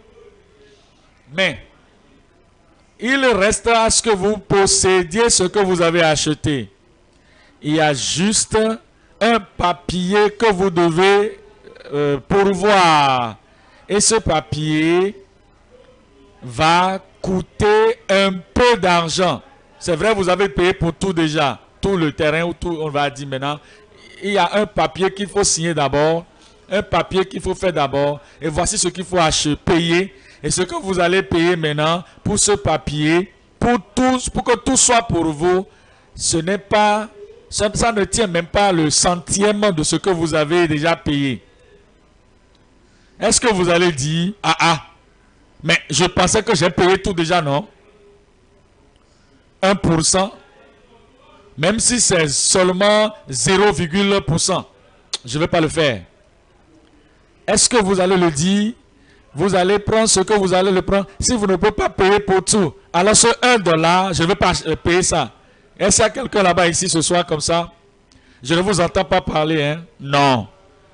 Mais il reste à ce que vous possédiez ce que vous avez acheté. Il y a juste un papier que vous devez euh, pourvoir. Et ce papier va coûter un peu d'argent. C'est vrai, vous avez payé pour tout déjà. Tout le terrain, ou tout, on va dire maintenant. Il y a un papier qu'il faut signer d'abord. Un papier qu'il faut faire d'abord. Et voici ce qu'il faut acheter, payer. Et ce que vous allez payer maintenant pour ce papier, pour, tous, pour que tout soit pour vous, ce n'est pas, ça, ça ne tient même pas le centième de ce que vous avez déjà payé. Est-ce que vous allez dire, ah ah, mais je pensais que j'ai payé tout déjà, non? un pour cent, même si c'est seulement zéro virgule un pour cent, je ne vais pas le faire. Est-ce que vous allez le dire? Vous allez prendre ce que vous allez le prendre. Si vous ne pouvez pas payer pour tout, alors ce un dollar, je ne vais pas payer ça. Est-ce qu'il y a quelqu'un là-bas ici ce soir comme ça? Je ne vous entends pas parler, hein? Non.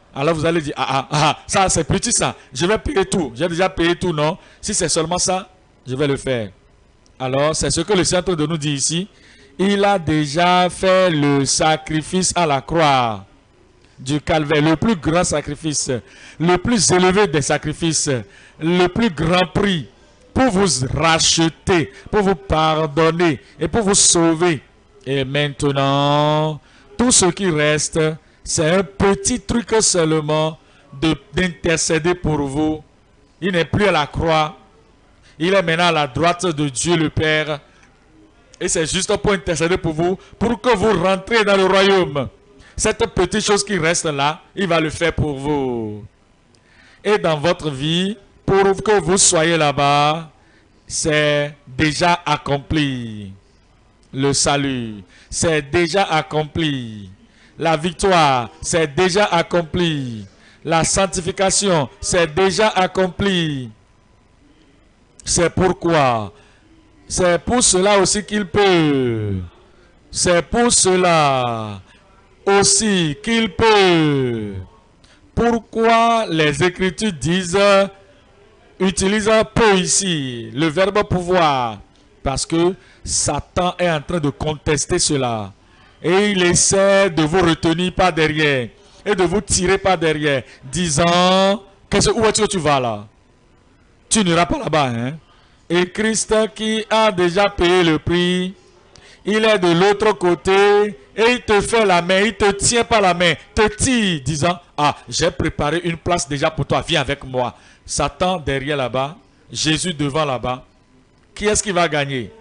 Alors vous allez dire, ah, ah, ah, ça c'est petit ça, je vais payer tout. J'ai déjà payé tout, non? Si c'est seulement ça, je vais le faire. Alors, c'est ce que le Seigneur de nous dit ici. Il a déjà fait le sacrifice à la croix du calvaire, le plus grand sacrifice, le plus élevé des sacrifices, le plus grand prix pour vous racheter, pour vous pardonner et pour vous sauver. Et maintenant, tout ce qui reste, c'est un petit truc seulement d'intercéder pour vous. Il n'est plus à la croix. Il est maintenant à la droite de Dieu le Père. Et c'est juste pour intercéder pour vous, pour que vous rentrez dans le royaume. Cette petite chose qui reste là, il va le faire pour vous. Et dans votre vie, pour que vous soyez là-bas, c'est déjà accompli. Le salut, c'est déjà accompli. La victoire, c'est déjà accompli. La sanctification, c'est déjà accompli. C'est pourquoi, c'est pour cela aussi qu'il peut. C'est pour cela aussi qu'il peut. Pourquoi les Écritures disent, utilisent peu ici, le verbe pouvoir? Parce que Satan est en train de contester cela. Et il essaie de vous retenir par derrière. Et de vous tirer par derrière. Disant, qu'est-ce, où est-ce que tu vas là? Tu n'iras pas là-bas, hein? Et Christ qui a déjà payé le prix, il est de l'autre côté et il te fait la main, il te tient par la main, te tire, disant, ah, j'ai préparé une place déjà pour toi, viens avec moi. Satan derrière là-bas, Jésus devant là-bas. Qui est-ce qui va gagner?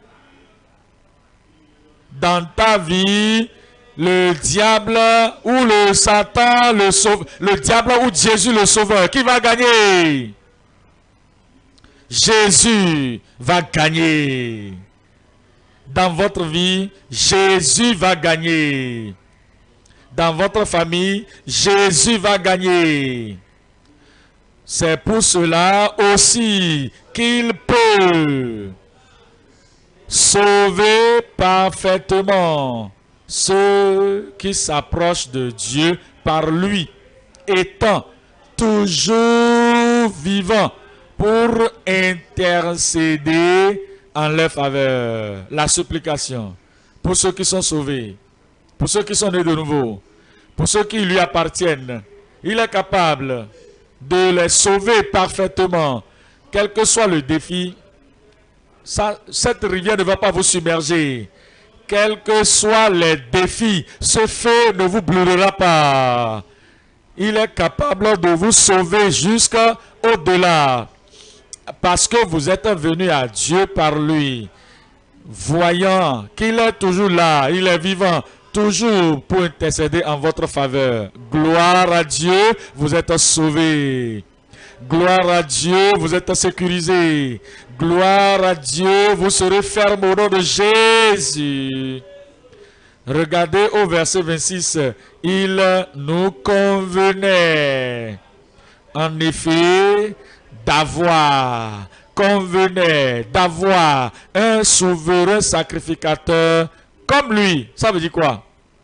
Dans ta vie, le diable ou le Satan, le, sauve, le diable ou Jésus le sauveur, qui va gagner? Jésus va gagner. Dans votre vie, Jésus va gagner. Dans votre famille, Jésus va gagner. C'est pour cela aussi qu'il peut sauver parfaitement ceux qui s'approchent de Dieu par lui, étant toujours vivant pour intercéder en leur faveur. La supplication pour ceux qui sont sauvés, pour ceux qui sont nés de nouveau, pour ceux qui lui appartiennent. Il est capable de les sauver parfaitement, quel que soit le défi. Ça, cette rivière ne va pas vous submerger. Quels que soient les défis, ce feu ne vous brûlera pas. Il est capable de vous sauver jusqu'au-delà. Parce que vous êtes venu à Dieu par lui. Voyant qu'il est toujours là, il est vivant, toujours pour intercéder en votre faveur. Gloire à Dieu, vous êtes sauvés. Gloire à Dieu, vous êtes sécurisés. Gloire à Dieu, vous serez fermes au nom de Jésus. Regardez au verset vingt-six. Il nous convenait, en effet, d'avoir, convenait d'avoir un souverain sacrificateur comme lui. Ça veut dire quoi?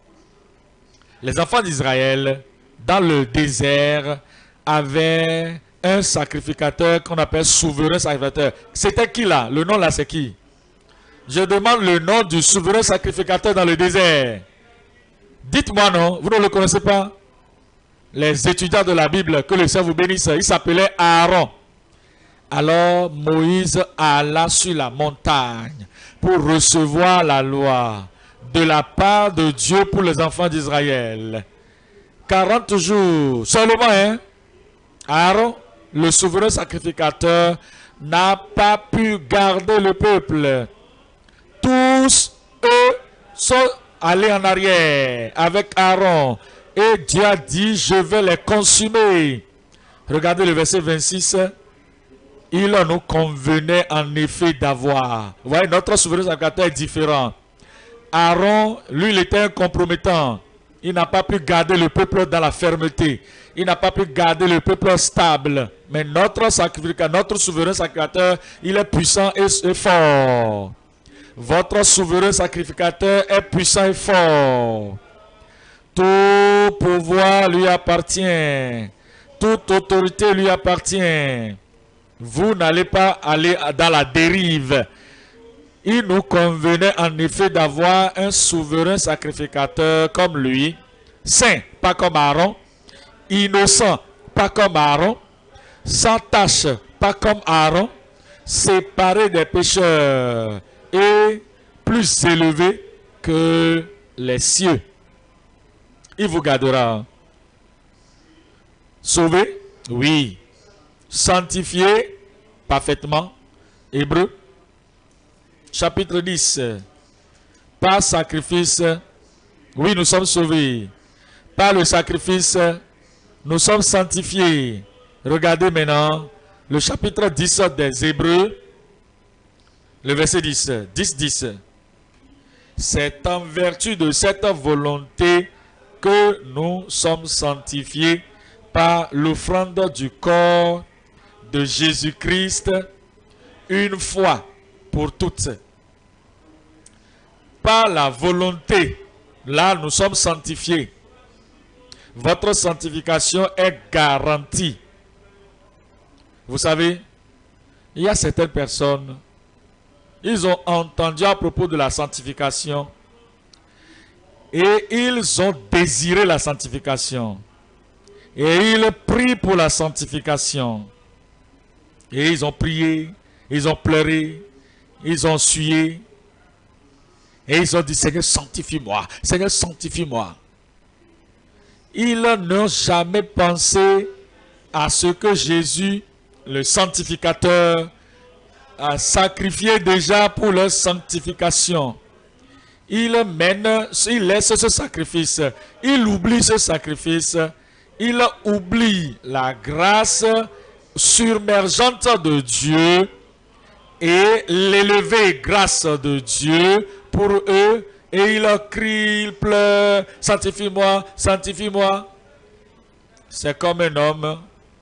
Les enfants d'Israël, dans le désert, avaient un sacrificateur qu'on appelle souverain sacrificateur. C'était qui là? Le nom là c'est qui? Je demande le nom du souverain sacrificateur dans le désert. Dites-moi non, vous ne le connaissez pas? Les étudiants de la Bible, que le Seigneur vous bénisse, il s'appelait Aaron. Alors Moïse alla sur la montagne pour recevoir la loi de la part de Dieu pour les enfants d'Israël. quarante jours seulement, hein? Aaron, le souverain sacrificateur, n'a pas pu garder le peuple. Tous eux sont allés en arrière avec Aaron. Et Dieu a dit, je vais les consumer. Regardez le verset vingt-six. Il nous convenait en effet d'avoir. Vous voyez, notre souverain sacrificateur est différent. Aaron, lui, il était un compromettant. Il n'a pas pu garder le peuple dans la fermeté. Il n'a pas pu garder le peuple stable. Mais notre sacrificateur, notre souverain sacrificateur, il est puissant et, et fort. Votre souverain sacrificateur est puissant et fort. Tout pouvoir lui appartient. Toute autorité lui appartient. Vous n'allez pas aller dans la dérive. Il nous convenait en effet d'avoir un souverain sacrificateur comme lui, saint, pas comme Aaron, innocent, pas comme Aaron, sans tache, pas comme Aaron, séparé des pécheurs et plus élevé que les cieux. Il vous gardera. Sauvé? Oui. Sanctifié? Parfaitement. Hébreu, chapitre dix. Par sacrifice, oui, nous sommes sauvés. Par le sacrifice, nous sommes sanctifiés. Regardez maintenant le chapitre dix des Hébreux, le verset dix. dix, dix. C'est en vertu de cette volonté que nous sommes sanctifiés par l'offrande du corps de Jésus-Christ une fois pour toutes. Par la volonté, là nous sommes sanctifiés. Votre sanctification est garantie. Vous savez, il y a certaines personnes, ils ont entendu à propos de la sanctification et ils ont désiré la sanctification. Et ils prient pour la sanctification. Et ils ont prié, ils ont pleuré, ils ont sué. Et ils ont dit, Seigneur, sanctifie-moi, Seigneur, sanctifie-moi. Ils n'ont jamais pensé à ce que Jésus, le sanctificateur, a sacrifié déjà pour leur sanctification. Il mène, il laisse ce sacrifice, il oublie ce sacrifice, il oublie la grâce surmergente de Dieu et l'élevée grâce de Dieu pour eux, et il crie, il pleure, sanctifie-moi, sanctifie-moi. C'est comme un homme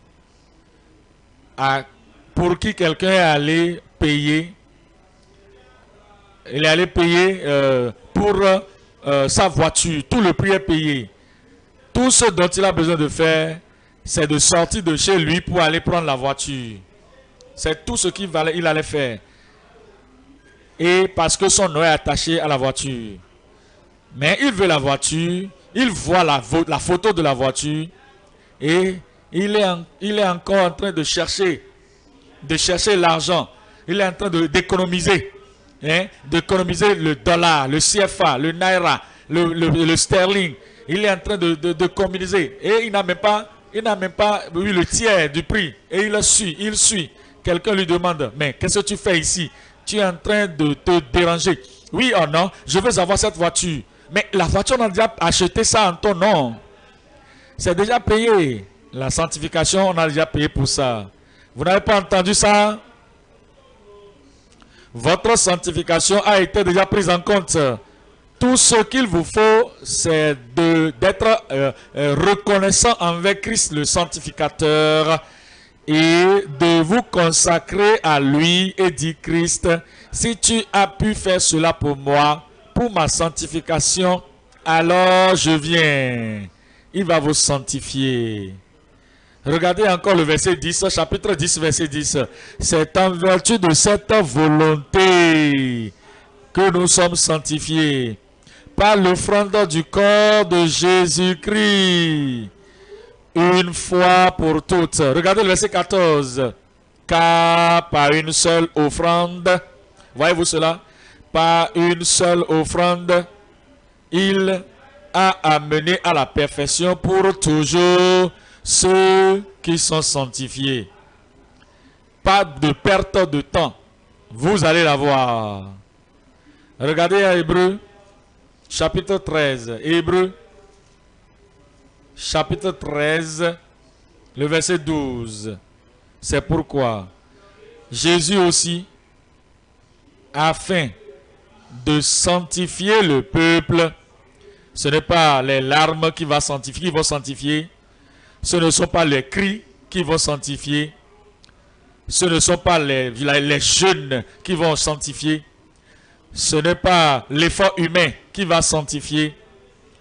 à, pour qui quelqu'un est allé payer, il est allé payer euh, pour euh, sa voiture, tout le prix est payé. Tout ce dont il a besoin de faire, c'est de sortir de chez lui pour aller prendre la voiture. C'est tout ce qu'il il allait faire. Et parce que son nom est attaché à la voiture. Mais il veut la voiture, il voit la, la photo de la voiture et il est, en, il est encore en train de chercher, de chercher l'argent. Il est en train d'économiser, hein, d'économiser le dollar, le C F A, le naira, le, le, le sterling. Il est en train de, de, de communiser et il n'a même pas, il n'a même pas eu le tiers du prix. Et il suit, il suit. Quelqu'un lui demande, mais qu'est-ce que tu fais ici? Tu es en train de te déranger. Oui ou non, je veux avoir cette voiture. Mais la voiture, on a déjà acheté ça en ton nom. C'est déjà payé. La sanctification, on a déjà payé pour ça. Vous n'avez pas entendu ça? Votre sanctification a été déjà prise en compte. Tout ce qu'il vous faut, c'est d'être euh, euh, reconnaissant envers Christ le sanctificateur et de vous consacrer à lui et dire, Christ, si tu as pu faire cela pour moi, pour ma sanctification, alors je viens. Il va vous sanctifier. Regardez encore le verset dix, chapitre dix, verset dix. C'est en vertu de cette volonté que nous sommes sanctifiés par l'offrande du corps de Jésus-Christ, une fois pour toutes. Regardez le verset quatorze. Car par une seule offrande, voyez-vous cela? Par une seule offrande, il a amené à la perfection pour toujours ceux qui sont sanctifiés. Pas de perte de temps. Vous allez la voir. Regardez à Hébreux, chapitre treize. Hébreux, chapitre treize, le verset douze. C'est pourquoi Jésus aussi, afin de sanctifier le peuple, ce n'est pas les larmes qui vont sanctifier, qui vont sanctifier. Ce ne sont pas les cris qui vont sanctifier. Ce ne sont pas les, les jeûnes qui vont sanctifier. Ce n'est pas l'effort humain qui va sanctifier.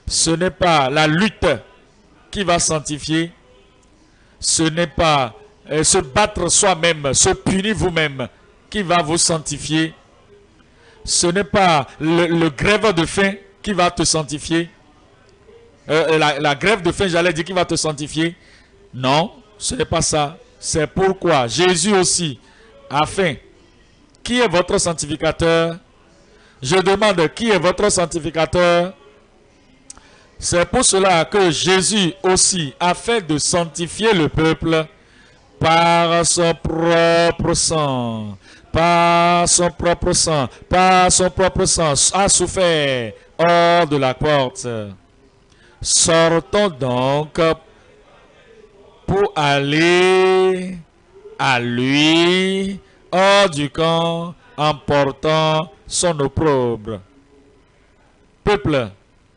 Ce n'est pas la lutte qui va sanctifier. Ce n'est pas euh, se battre soi-même, se punir vous-même qui va vous sanctifier. Ce n'est pas le, le grève de faim qui va te sanctifier. Euh, la, la grève de faim, j'allais dire, qui va te sanctifier. Non, ce n'est pas ça. C'est pourquoi Jésus aussi a faim. Qui est votre sanctificateur? Je demande, qui est votre sanctificateur? C'est pour cela que Jésus aussi a fait de sanctifier le peuple par son propre sang. Par son propre sang. Par son propre sang. A souffert hors de la porte. Sortons donc pour aller à lui hors du camp en portant son opprobre. Peuple,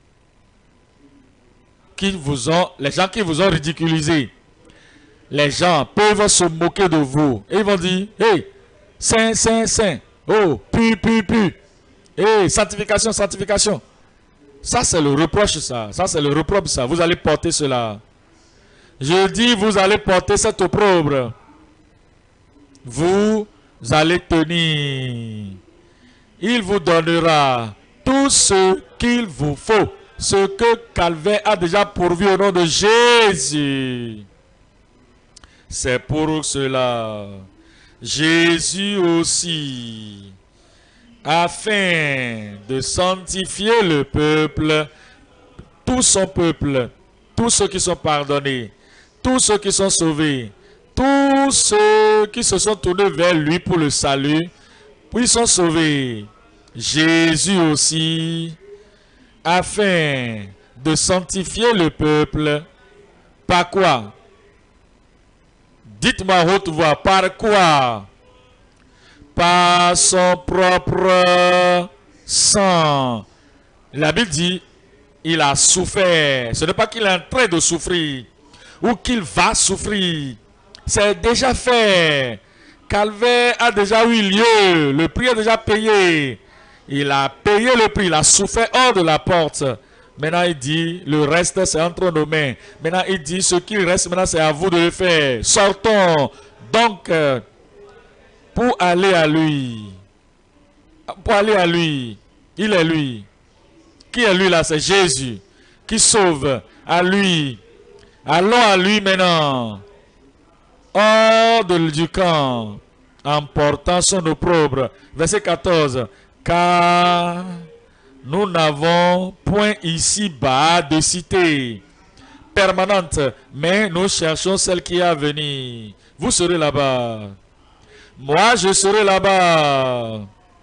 qui vous ont, les gens qui vous ont ridiculisé, les gens peuvent se moquer de vous. Et ils vont dire, hey, saint, saint, saint, oh, pu, pu, pu. Hey, sanctification, sanctification. Ça, c'est le reproche, ça. Ça, c'est le reproche, ça. Vous allez porter cela. Je dis, vous allez porter cet opprobre. Vous allez tenir. Il vous donnera tout ce qu'il vous faut. Ce que Calvaire a déjà pourvu au nom de Jésus. C'est pour cela. Jésus aussi, afin de sanctifier le peuple, tout son peuple, tous ceux qui sont pardonnés, tous ceux qui sont sauvés, tous ceux qui se sont tournés vers lui pour le salut, ils sont sauvés. Jésus aussi, afin de sanctifier le peuple, par quoi? Dites-moi haute voix, par quoi? Par son propre sang. La Bible dit, il a souffert. Ce n'est pas qu'il est en train de souffrir ou qu'il va souffrir. C'est déjà fait. Calvaire a déjà eu lieu. Le prix est déjà payé. Il a payé le prix. Il a souffert hors de la porte. Maintenant, il dit, le reste, c'est entre nos mains. Maintenant, il dit, ce qui reste, maintenant, c'est à vous de le faire. Sortons. Donc, euh, pour aller à lui. Pour aller à lui. Il est lui. Qui est lui là? C'est Jésus. Qui sauve. À lui. Allons à lui maintenant. Hors de, du camp. En portant son opprobre. Verset quatorze. Car nous n'avons point ici-bas de cité permanente, mais nous cherchons celle qui est à venir. Vous serez là-bas. Moi, je serai là-bas.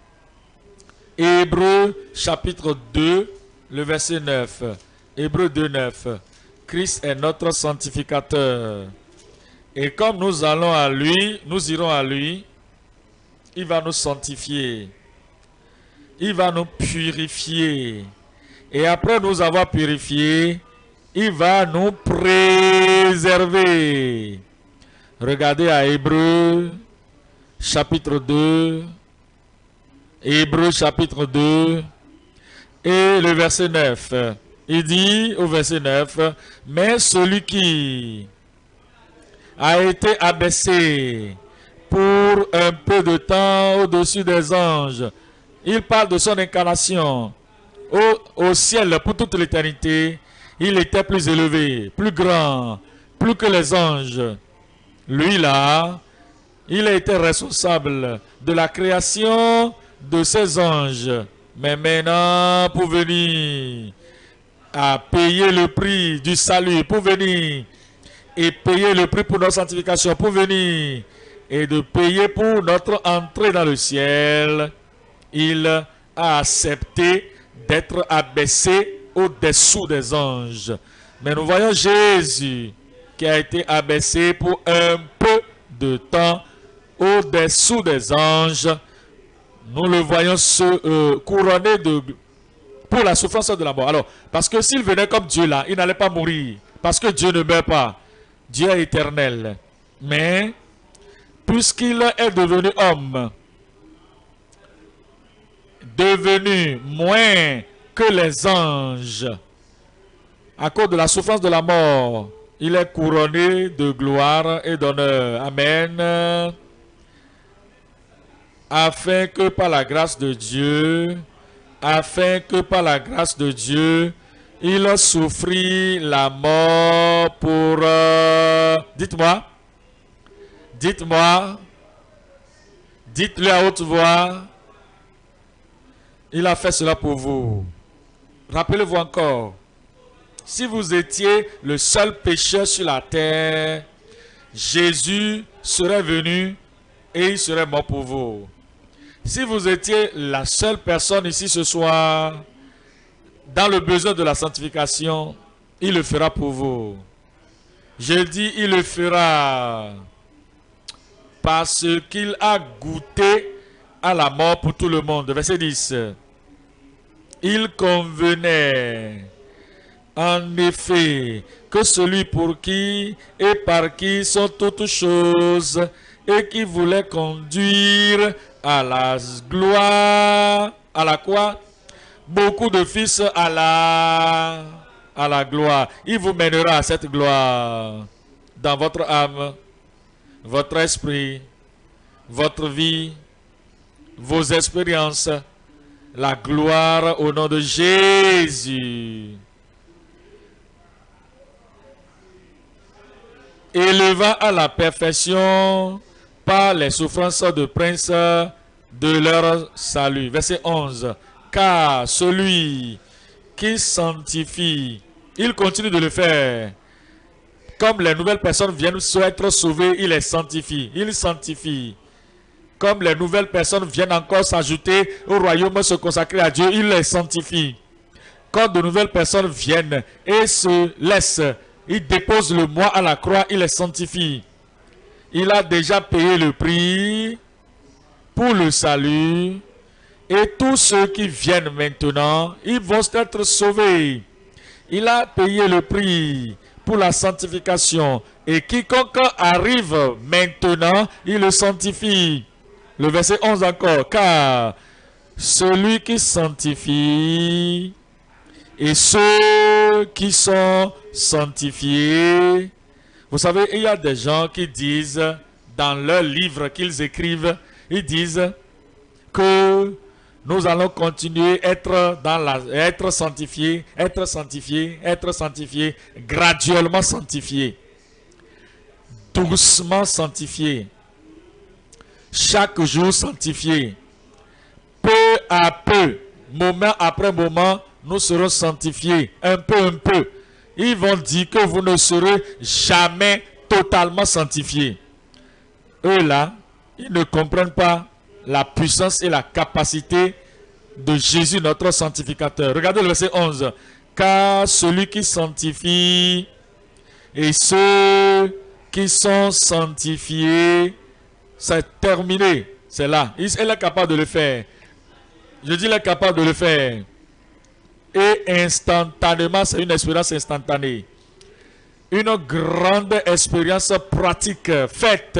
Hébreux chapitre deux, le verset neuf. Hébreux deux, neuf. Christ est notre sanctificateur. Et comme nous allons à lui, nous irons à lui, il va nous sanctifier. Il va nous purifier. Et après nous avoir purifiés, il va nous préserver. Regardez à Hébreux chapitre deux. Hébreux chapitre deux. Et le verset neuf. Il dit au verset neuf, mais celui qui a été abaissé pour un peu de temps au-dessus des anges. Il parle de son incarnation au, au ciel pour toute l'éternité. Il était plus élevé, plus grand, plus que les anges. Lui là, il a été responsable de la création de ces anges. Mais maintenant, pour venir à payer le prix du salut, pour venir et payer le prix pour notre sanctification, pour venir et de payer pour notre entrée dans le ciel, il a accepté d'être abaissé au-dessous des anges. Mais nous voyons Jésus qui a été abaissé pour un peu de temps au-dessous des anges. Nous le voyons se euh, couronner de, pour la souffrance de la mort. Alors, parce que s'il venait comme Dieu là, il n'allait pas mourir. Parce que Dieu ne meurt pas. Dieu est éternel. Mais, puisqu'il est devenu homme, devenu moins que les anges, À cause de la souffrance de la mort, il est couronné de gloire et d'honneur. Amen. Afin que par la grâce de Dieu, afin que par la grâce de Dieu, il souffrit la mort pour... Euh, dites-moi, dites-moi, dites-le à haute voix, il a fait cela pour vous. Rappelez-vous encore, si vous étiez le seul pécheur sur la terre, Jésus serait venu et il serait mort pour vous. Si vous étiez la seule personne ici ce soir, dans le besoin de la sanctification, il le fera pour vous. Je dis, il le fera parce qu'il a goûté à la mort pour tout le monde. Verset dix. Il convenait, en effet, que celui pour qui et par qui sont toutes choses et qui voulait conduire à la gloire, à la quoi? Beaucoup de fils à la, à la gloire. Il vous mènera à cette gloire dans votre âme, votre esprit, votre vie, vos expériences. La gloire au nom de Jésus. Éleva à la perfection par les souffrances de prince de leur salut. Verset onze. Car celui qui sanctifie, il continue de le faire. Comme les nouvelles personnes viennent être sauvées, il les sanctifie. Il sanctifie. Comme les nouvelles personnes viennent encore s'ajouter au royaume, se consacrer à Dieu, il les sanctifie. Quand de nouvelles personnes viennent et se laissent, il dépose le moi à la croix, il les sanctifie. Il a déjà payé le prix pour le salut. Et tous ceux qui viennent maintenant, ils vont être sauvés. Il a payé le prix pour la sanctification. Et quiconque arrive maintenant, il le sanctifie. Le verset onze encore. Car celui qui sanctifie et ceux qui sont sanctifiés. Vous savez, il y a des gens qui disent, dans leurs livres qu'ils écrivent, ils disent que nous allons continuer à être, dans la, être sanctifiés, être sanctifiés, être sanctifiés, graduellement sanctifiés, doucement sanctifiés, chaque jour sanctifiés, peu à peu, moment après moment, nous serons sanctifiés, un peu, un peu. Ils vont dire que vous ne serez jamais totalement sanctifiés. Eux là, ils ne comprennent pas la puissance et la capacité de Jésus, notre sanctificateur. Regardez le verset onze. Car celui qui sanctifie et ceux qui sont sanctifiés, c'est terminé. C'est là. Il est capable de le faire. Je dis, il est capable de le faire. Et instantanément, c'est une expérience instantanée. Une grande expérience pratique faite.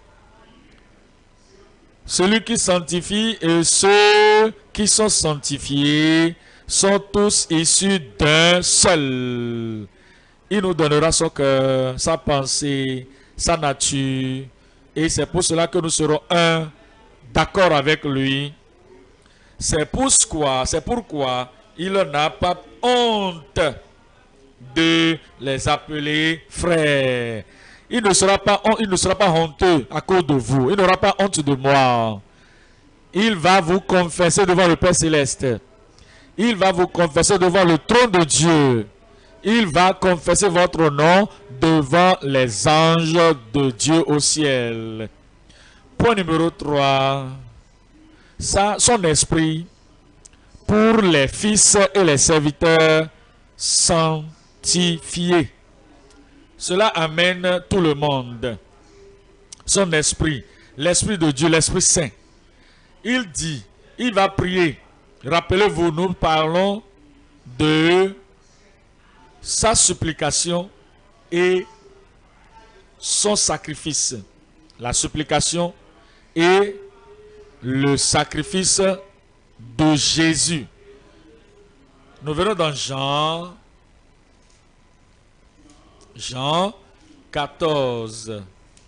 Celui qui sanctifie et ceux qui sont sanctifiés sont tous issus d'un seul. Il nous donnera son cœur, sa pensée, sa nature. Et c'est pour cela que nous serons un, d'accord avec lui. C'est pourquoi, c'est pourquoi il n'a pas honte de les appeler frères. Il ne sera pas, il ne sera pas honteux à cause de vous. Il n'aura pas honte de moi. Il va vous confesser devant le Père Céleste. Il va vous confesser devant le trône de Dieu. Il va confesser votre nom devant les anges de Dieu au ciel. Point numéro trois. Ça, son esprit pour les fils et les serviteurs sanctifiés. Cela amène tout le monde. Son esprit, l'esprit de Dieu, l'Esprit Saint. Il dit, il va prier. Rappelez-vous, nous parlons de sa supplication et son sacrifice. La supplication et le sacrifice de Jésus. Nous venons dans Jean Jean quatorze.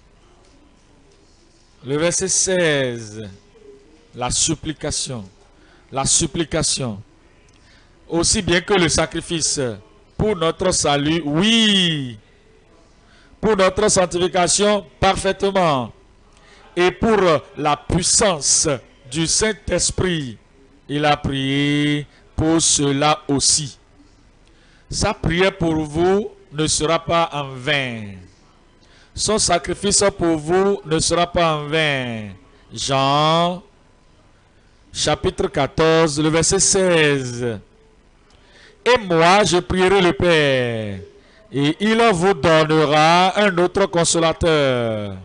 Le verset seize. La supplication. La supplication. Aussi bien que le sacrifice pour notre salut, oui. Pour notre sanctification, parfaitement. Et pour la puissance du Saint-Esprit, il a prié pour cela aussi. Sa prière pour vous ne sera pas en vain. Son sacrifice pour vous ne sera pas en vain. Jean, chapitre quatorze, le verset seize. Et moi, je prierai le Père, et il vous donnera un autre consolateur,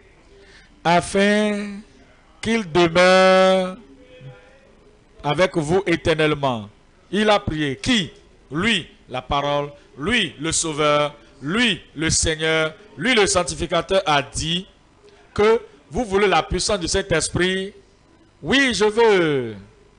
afin qu'il demeure avec vous éternellement. Il a prié. Qui? Lui, la parole. Lui, le Sauveur. Lui, le Seigneur. Lui, le Sanctificateur, a dit que vous voulez la puissance du Saint-Esprit. Oui, je veux.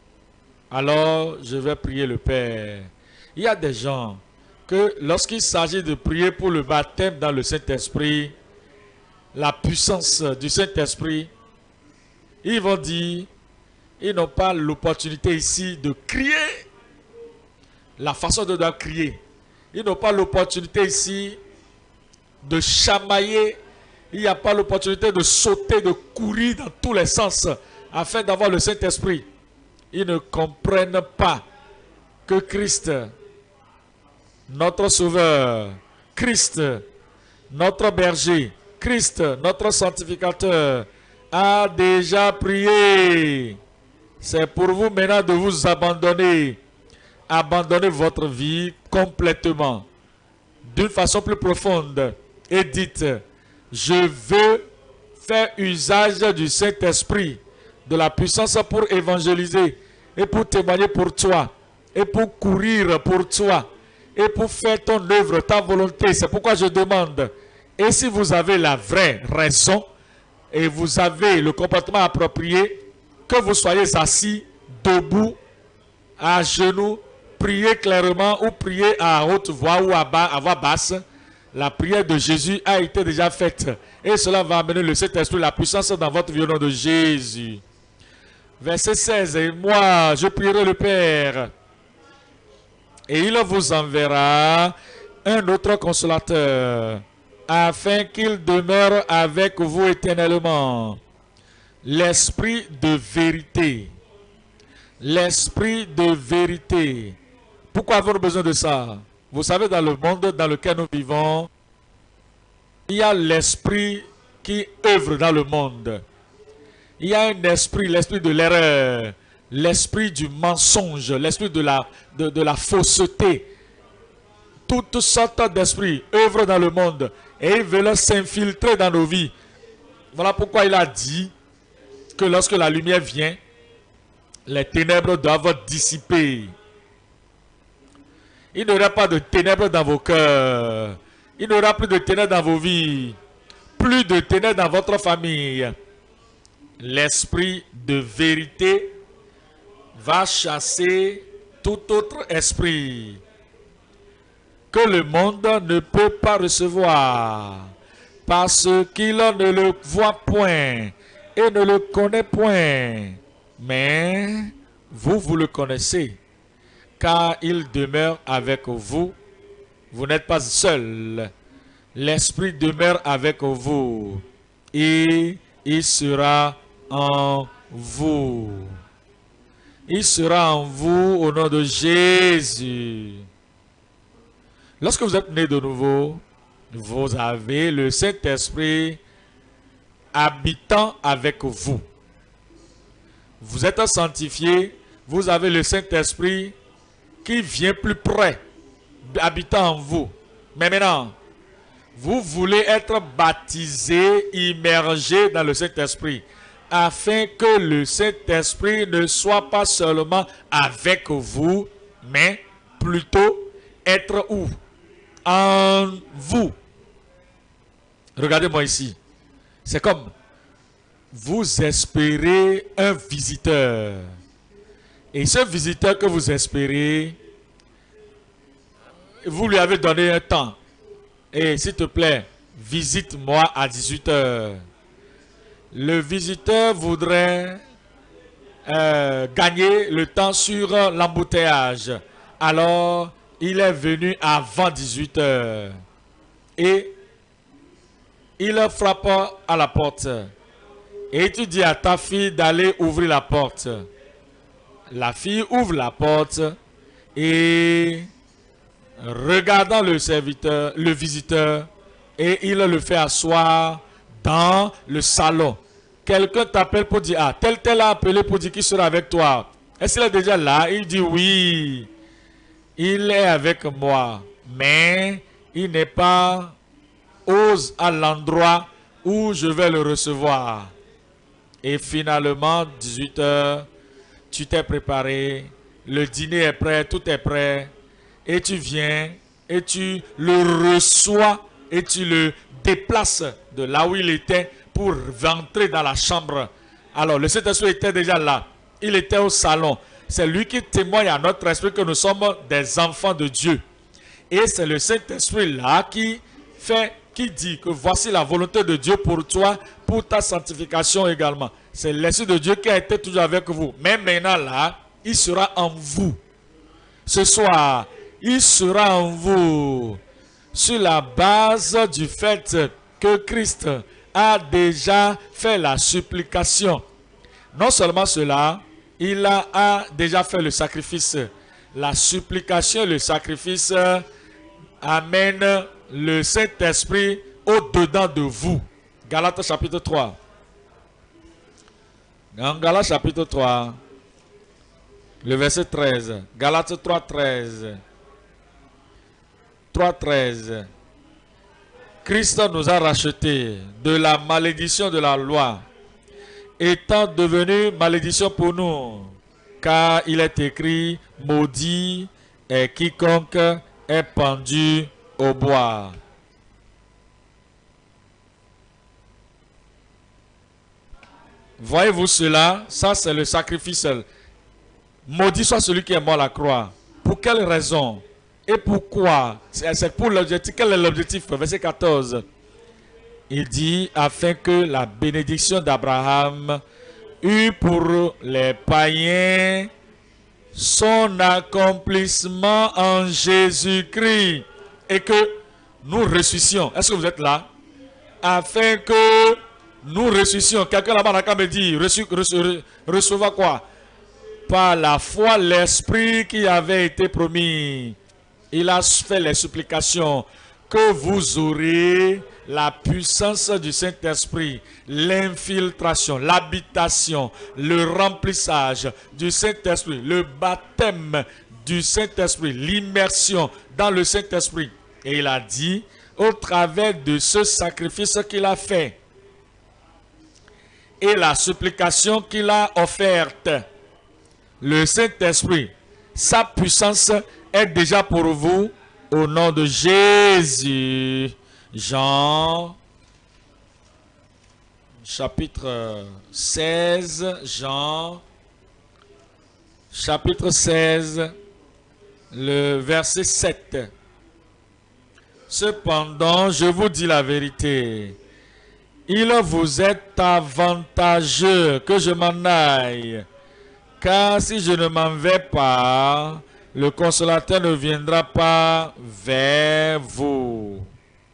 Alors, je vais prier le Père. Il y a des gens que lorsqu'il s'agit de prier pour le baptême dans le Saint-Esprit, la puissance du Saint-Esprit, ils vont dire, ils n'ont pas l'opportunité ici de crier la façon dont ils doivent crier. Ils n'ont pas l'opportunité ici de chamailler. Il n'y a pas l'opportunité de sauter, de courir dans tous les sens afin d'avoir le Saint-Esprit. Ils ne comprennent pas que Christ, notre Sauveur, Christ, notre berger, Christ, notre sanctificateur, a déjà prié. C'est pour vous maintenant de vous abandonner. Abandonnez votre vie complètement, d'une façon plus profonde, et dites, je veux faire usage du Saint-Esprit, de la puissance pour évangéliser, et pour témoigner pour toi, et pour courir pour toi, et pour faire ton œuvre, ta volonté. C'est pourquoi je demande, et si vous avez la vraie raison, et vous avez le comportement approprié, que vous soyez assis, debout, à genoux, priez clairement ou priez à haute voix ou à, bas, à voix basse, la prière de Jésus a été déjà faite. Et cela va amener le Saint-Esprit, la puissance dans votre vie au nom de Jésus. Verset seize. Et moi, je prierai le Père, et il vous enverra un autre consolateur, afin qu'il demeure avec vous éternellement. L'Esprit de vérité. L'Esprit de vérité. Pourquoi avons-nous besoin de ça? Vous savez, dans le monde dans lequel nous vivons, il y a l'esprit qui œuvre dans le monde. Il y a un esprit, l'esprit de l'erreur, l'esprit du mensonge, l'esprit de la, de, de la fausseté. Toutes sortes d'esprits œuvrent dans le monde et ils veulent s'infiltrer dans nos vies. Voilà pourquoi il a dit que lorsque la lumière vient, les ténèbres doivent dissiper. Il n'y aura pas de ténèbres dans vos cœurs. Il n'y aura plus de ténèbres dans vos vies. Plus de ténèbres dans votre famille. L'esprit de vérité va chasser tout autre esprit que le monde ne peut pas recevoir, parce qu'il ne le voit point et ne le connaît point. Mais vous, vous le connaissez, car il demeure avec vous. Vous n'êtes pas seul. L'Esprit demeure avec vous et il sera en vous. Il sera en vous au nom de Jésus. Lorsque vous êtes né de nouveau, vous avez le Saint-Esprit habitant avec vous. Vous êtes sanctifié, vous avez le Saint-Esprit qui vient plus près, habitant en vous. Mais maintenant, vous voulez être baptisé, immergé dans le Saint-Esprit, afin que le Saint-Esprit ne soit pas seulement avec vous, mais plutôt être où? En vous. Regardez-moi ici. C'est comme vous espérez un visiteur. Et ce visiteur que vous espérez, vous lui avez donné un temps. Et s'il te plaît, visite-moi à dix-huit heures. Le visiteur voudrait euh, gagner le temps sur l'embouteillage. Alors, il est venu avant dix-huit heures. Et il frappe à la porte. Et tu dis à ta fille d'aller ouvrir la porte. La fille ouvre la porte et regardant le serviteur, le visiteur, et il le fait asseoir dans le salon. Quelqu'un t'appelle pour dire, ah, tel tel a appelé pour dire qu'il sera avec toi. Est-ce qu'il est déjà là? Il dit oui, il est avec moi, mais il n'est pas ose à l'endroit où je vais le recevoir. Et finalement, dix-huit heures, tu t'es préparé, le dîner est prêt, tout est prêt, et tu viens, et tu le reçois, et tu le déplaces de là où il était pour rentrer dans la chambre. Alors, le Saint-Esprit était déjà là, il était au salon. C'est lui qui témoigne à notre esprit que nous sommes des enfants de Dieu. Et c'est le Saint-Esprit là qui fait, qui dit que voici la volonté de Dieu pour toi, pour ta sanctification également. C'est l'Esprit de Dieu qui a été toujours avec vous. Mais maintenant là, il sera en vous. Ce soir, il sera en vous. Sur la base du fait que Christ a déjà fait la supplication. Non seulement cela, il a, a déjà fait le sacrifice. La supplication et le sacrifice amènent le Saint-Esprit au-dedans de vous. Galates chapitre trois. Dans Galates chapitre trois, le verset treize. Galates trois, treize. trois, treize. Christ nous a rachetés de la malédiction de la loi, étant devenu malédiction pour nous, car il est écrit, maudit est quiconque est pendu au bois. Voyez-vous cela? Ça, c'est le sacrifice. Maudit soit celui qui est mort à la croix. Pour quelle raison? Et pourquoi? C'est pour l'objectif. Quel est l'objectif? Verset quatorze. Il dit, afin que la bénédiction d'Abraham eût pour les païens son accomplissement en Jésus-Christ. Et que nous ressuscitions. Est-ce que vous êtes là? Afin que nous ressuscitions. Quelqu'un là-bas n'a qu'à me dire, recevoir quoi? Par la foi, l'Esprit qui avait été promis. Il a fait les supplications que vous aurez la puissance du Saint-Esprit, l'infiltration, l'habitation, le remplissage du Saint-Esprit, le baptême du Saint-Esprit, l'immersion dans le Saint-Esprit. Et il a dit, au travers de ce sacrifice qu'il a fait et la supplication qu'il a offerte, le Saint-Esprit, sa puissance est déjà pour vous au nom de Jésus. Jean, chapitre seize, Jean, chapitre seize, le verset sept. Cependant, je vous dis la vérité, il vous est avantageux que je m'en aille, car si je ne m'en vais pas, le consolateur ne viendra pas vers vous.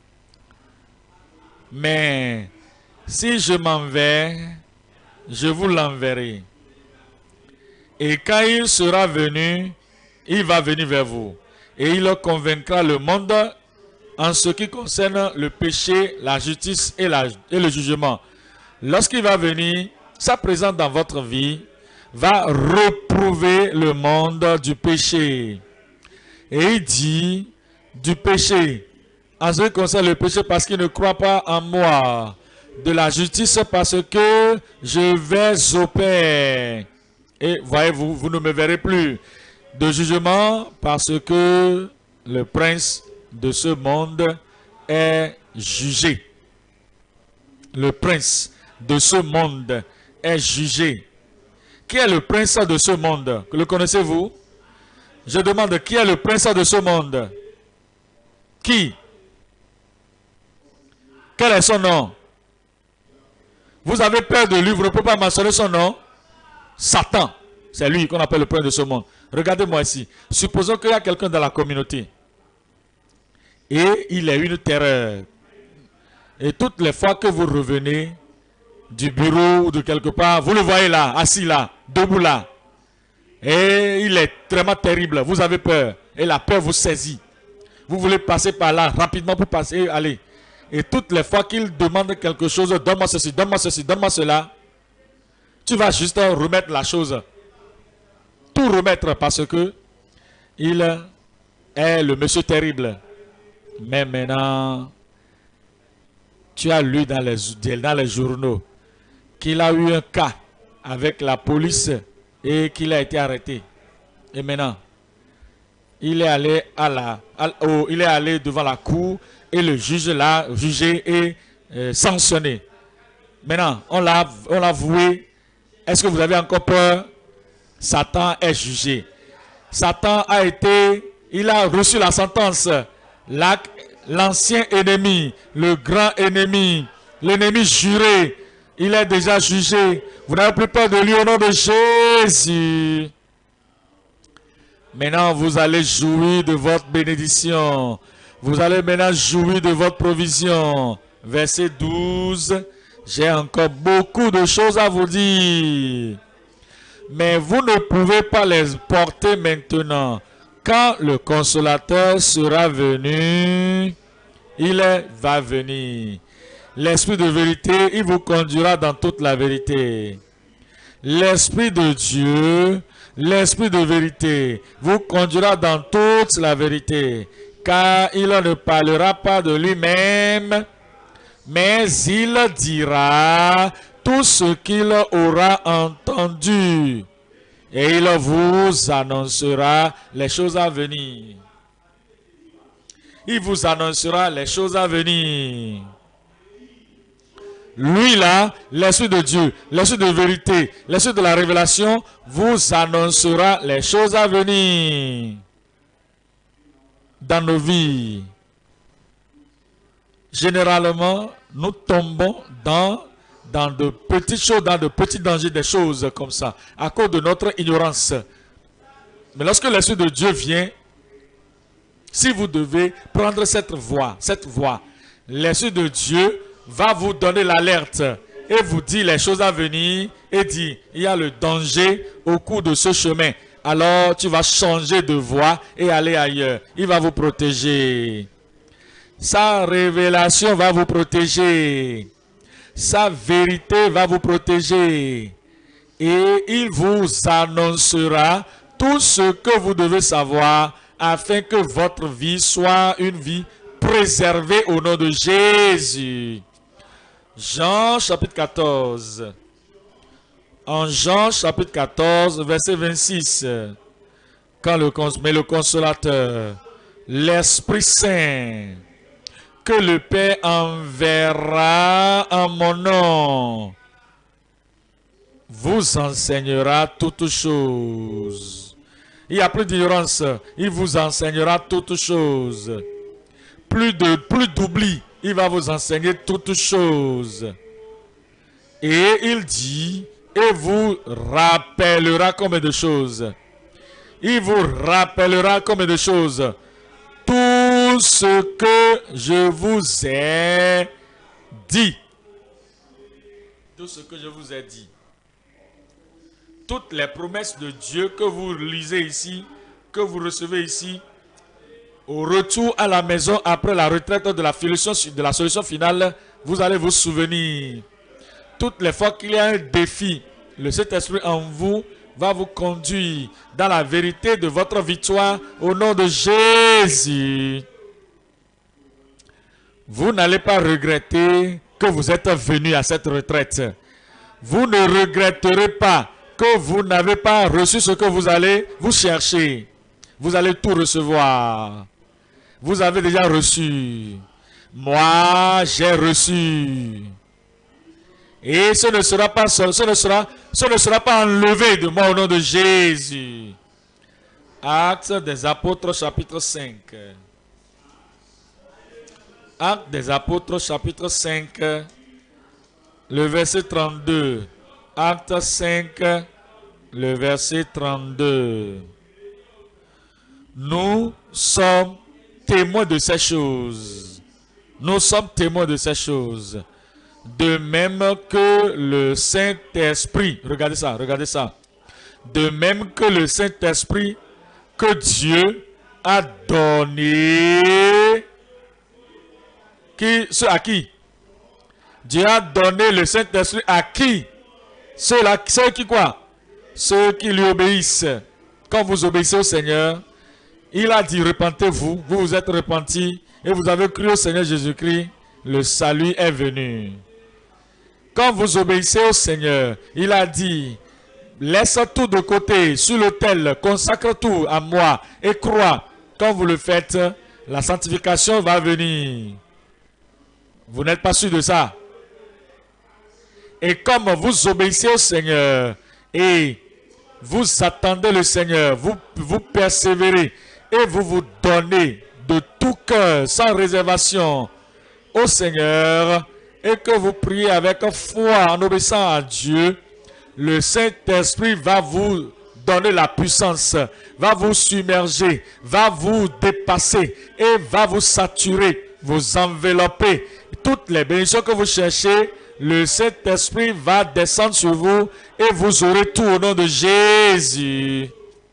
Mais si je m'en vais, je vous l'enverrai. Et quand il sera venu, il va venir vers vous. Et il convaincra le monde en ce qui concerne le péché, la justice et, la, et le jugement. Lorsqu'il va venir, sa présence dans votre vie va reprouver le monde du péché. Et il dit du péché, en ce qui concerne le péché, parce qu'il ne croit pas en moi. De la justice, parce que je vais au Père. Et voyez-vous, vous ne me verrez plus. De jugement, parce que le prince de ce monde est jugé. Le prince de ce monde est jugé. Qui est le prince de ce monde? Le connaissez-vous? Je demande, qui est le prince de ce monde? Qui? Quel est son nom? Vous avez peur de lui, vous ne pouvez pas mentionner son nom? Satan. C'est lui qu'on appelle le prince de ce monde. Regardez-moi ici. Supposons qu'il y a quelqu'un dans la communauté. Et il est une terreur. Et toutes les fois que vous revenez du bureau ou de quelque part, vous le voyez là, assis là, debout là. Et il est vraiment terrible. Vous avez peur. Et la peur vous saisit. Vous voulez passer par là rapidement pour passer. Allez. Et toutes les fois qu'il demande quelque chose, donne-moi ceci, donne-moi ceci, donne-moi cela. Tu vas juste remettre la chose. Tout remettre parce que il est le monsieur terrible. Mais maintenant, tu as lu dans les, dans les journaux qu'il a eu un cas avec la police et qu'il a été arrêté. Et maintenant, il est allé à la, à, oh, il est allé devant la cour et le juge l'a jugé et euh, sanctionné. Maintenant, on l'a, on l'a voué. Est-ce que vous avez encore peur? Satan est jugé. Satan a été, il a reçu la sentence. L'ancien ennemi, le grand ennemi, l'ennemi juré, il est déjà jugé. Vous n'avez plus peur de lui au nom de Jésus. Maintenant, vous allez jouir de votre bénédiction. Vous allez maintenant jouir de votre provision. Verset douze. J'ai encore beaucoup de choses à vous dire. Mais vous ne pouvez pas les porter maintenant. Quand le consolateur sera venu, il va venir. L'Esprit de vérité, il vous conduira dans toute la vérité. L'Esprit de Dieu, l'Esprit de vérité, vous conduira dans toute la vérité. Car il ne parlera pas de lui-même, mais il dira tout ce qu'il aura entendu. Et il vous annoncera les choses à venir. Il vous annoncera les choses à venir. Lui là, l'Esprit de Dieu, l'Esprit de vérité, l'Esprit de la révélation, vous annoncera les choses à venir dans nos vies. Généralement, nous tombons dans, dans de petites choses, dans de petits dangers, des choses comme ça, à cause de notre ignorance. Mais lorsque l'Esprit de Dieu vient, si vous devez prendre cette voie, cette voie, l'Esprit de Dieu va vous donner l'alerte et vous dire les choses à venir et dire, il y a le danger au cours de ce chemin. Alors, tu vas changer de voie et aller ailleurs. Il va vous protéger. Sa révélation va vous protéger. Sa vérité va vous protéger. Et il vous annoncera tout ce que vous devez savoir afin que votre vie soit une vie préservée au nom de Jésus. Jean chapitre quatorze. En Jean chapitre quatorze, verset vingt-six. Quand le, mais le consolateur, l'Esprit Saint, que le Père enverra en mon nom, vous enseignera toutes choses. Il n'y a plus d'ignorance. Il vous enseignera toutes choses. Plus de plus d'oubli. Il va vous enseigner toutes choses. Et il dit, et vous rappellera combien de choses. Il vous rappellera combien de choses. Tout ce que je vous ai dit. Tout ce que je vous ai dit. Toutes les promesses de Dieu que vous lisez ici, que vous recevez ici, au retour à la maison après la retraite de la solution, de la solution finale, vous allez vous souvenir. Toutes les fois qu'il y a un défi, le Saint-Esprit en vous va vous conduire dans la vérité de votre victoire au nom de Jésus. Vous n'allez pas regretter que vous êtes venu à cette retraite. Vous ne regretterez pas que vous n'avez pas reçu ce que vous allez vous chercher. Vous allez tout recevoir. Vous avez déjà reçu. Moi, j'ai reçu. Et ce ne sera pas, ce ne sera, ce ne sera pas enlevé de moi au nom de Jésus. Actes des Apôtres, chapitre cinq. Actes des Apôtres, chapitre cinq, le verset trente-deux. Acte cinq, le verset trente-deux. Nous sommes témoins de ces choses. Nous sommes témoins de ces choses. De même que le Saint-Esprit, regardez ça, regardez ça. De même que le Saint-Esprit que Dieu a donné. Qui, ceux à qui? Dieu a donné le Saint-Esprit à qui? Ceux-là, ceux qui quoi? Ceux qui lui obéissent. Quand vous obéissez au Seigneur, il a dit repentez-vous, vous vous êtes repentis et vous avez cru au Seigneur Jésus-Christ, le salut est venu. Quand vous obéissez au Seigneur, il a dit laisse tout de côté sur l'autel, consacre tout à moi et crois. Quand vous le faites, la sanctification va venir. Vous n'êtes pas sûr de ça? Et comme vous obéissez au Seigneur et vous attendez le Seigneur, vous, vous persévérez et vous vous donnez de tout cœur, sans réservation au Seigneur et que vous priez avec foi en obéissant à Dieu, le Saint-Esprit va vous donner la puissance, va vous submerger, va vous dépasser et va vous saturer, vous envelopper. Toutes les bénédictions que vous cherchez, le Saint-Esprit va descendre sur vous et vous aurez tout au nom de Jésus.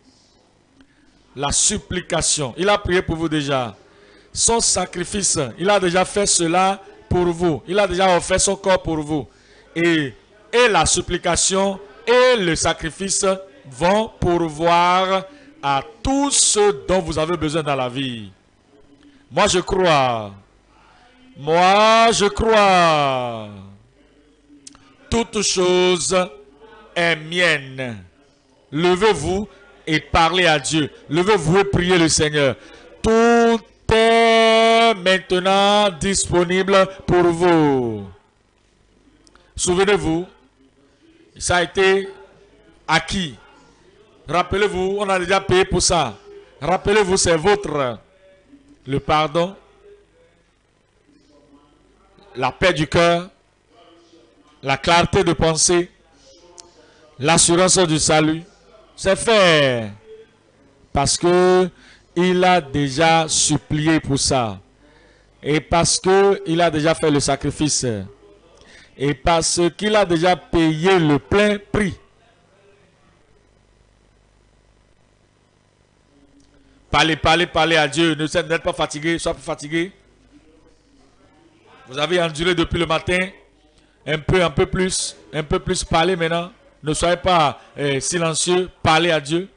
La supplication, il a prié pour vous déjà. Son sacrifice, il a déjà fait cela pour vous. Il a déjà offert son corps pour vous. Et, et la supplication et le sacrifice vont pourvoir à tout ce dont vous avez besoin dans la vie. Moi, je crois. Moi, je crois. Toute chose est mienne. Levez-vous et parlez à Dieu. Levez-vous et priez le Seigneur. Tout est maintenant disponible pour vous. Souvenez-vous, ça a été acquis. Rappelez-vous, on a déjà payé pour ça. Rappelez-vous, c'est votre. Le pardon, la paix du cœur, la clarté de pensée, l'assurance du salut. C'est fait. Parce que il a déjà supplié pour ça. Et parce qu'il a déjà fait le sacrifice. Et parce qu'il a déjà payé le plein prix. Parlez, parlez, parlez à Dieu. Ne n'êtes pas fatigué, soyez pas fatigué. Vous avez enduré depuis le matin. Un peu, un peu plus. Un peu plus, parlez maintenant. Ne soyez pas euh, silencieux. Parlez à Dieu.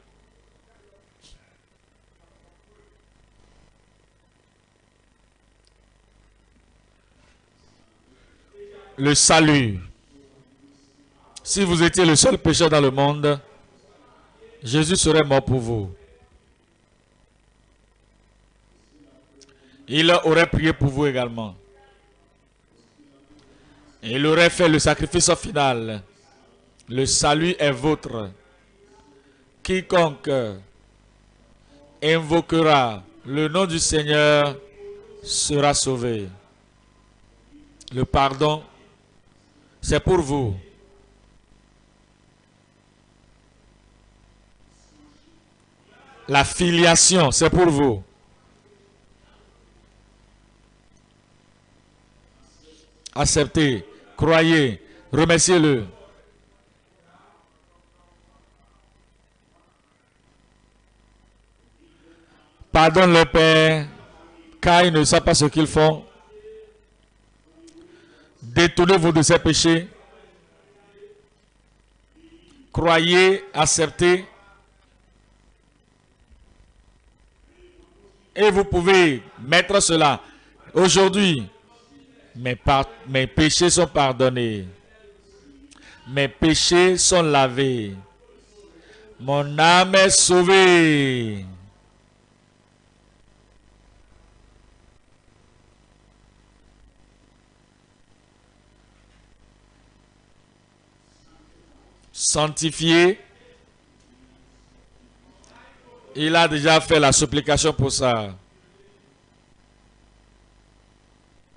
Le salut. Si vous étiez le seul pécheur dans le monde, Jésus serait mort pour vous. Il aurait prié pour vous également. Il aurait fait le sacrifice final. Le salut est vôtre. Quiconque invoquera le nom du Seigneur sera sauvé. Le pardon, c'est pour vous. La filiation, c'est pour vous. Acceptez, croyez, remerciez-le. Pardonne le Père, car ils ne savent pas ce qu'ils font. Détournez-vous de ces péchés. Croyez, acceptez. Et vous pouvez mettre cela. Aujourd'hui, mes, mes péchés sont pardonnés. Mes péchés sont lavés. Mon âme est sauvée. Sanctifié. Il a déjà fait la supplication pour ça.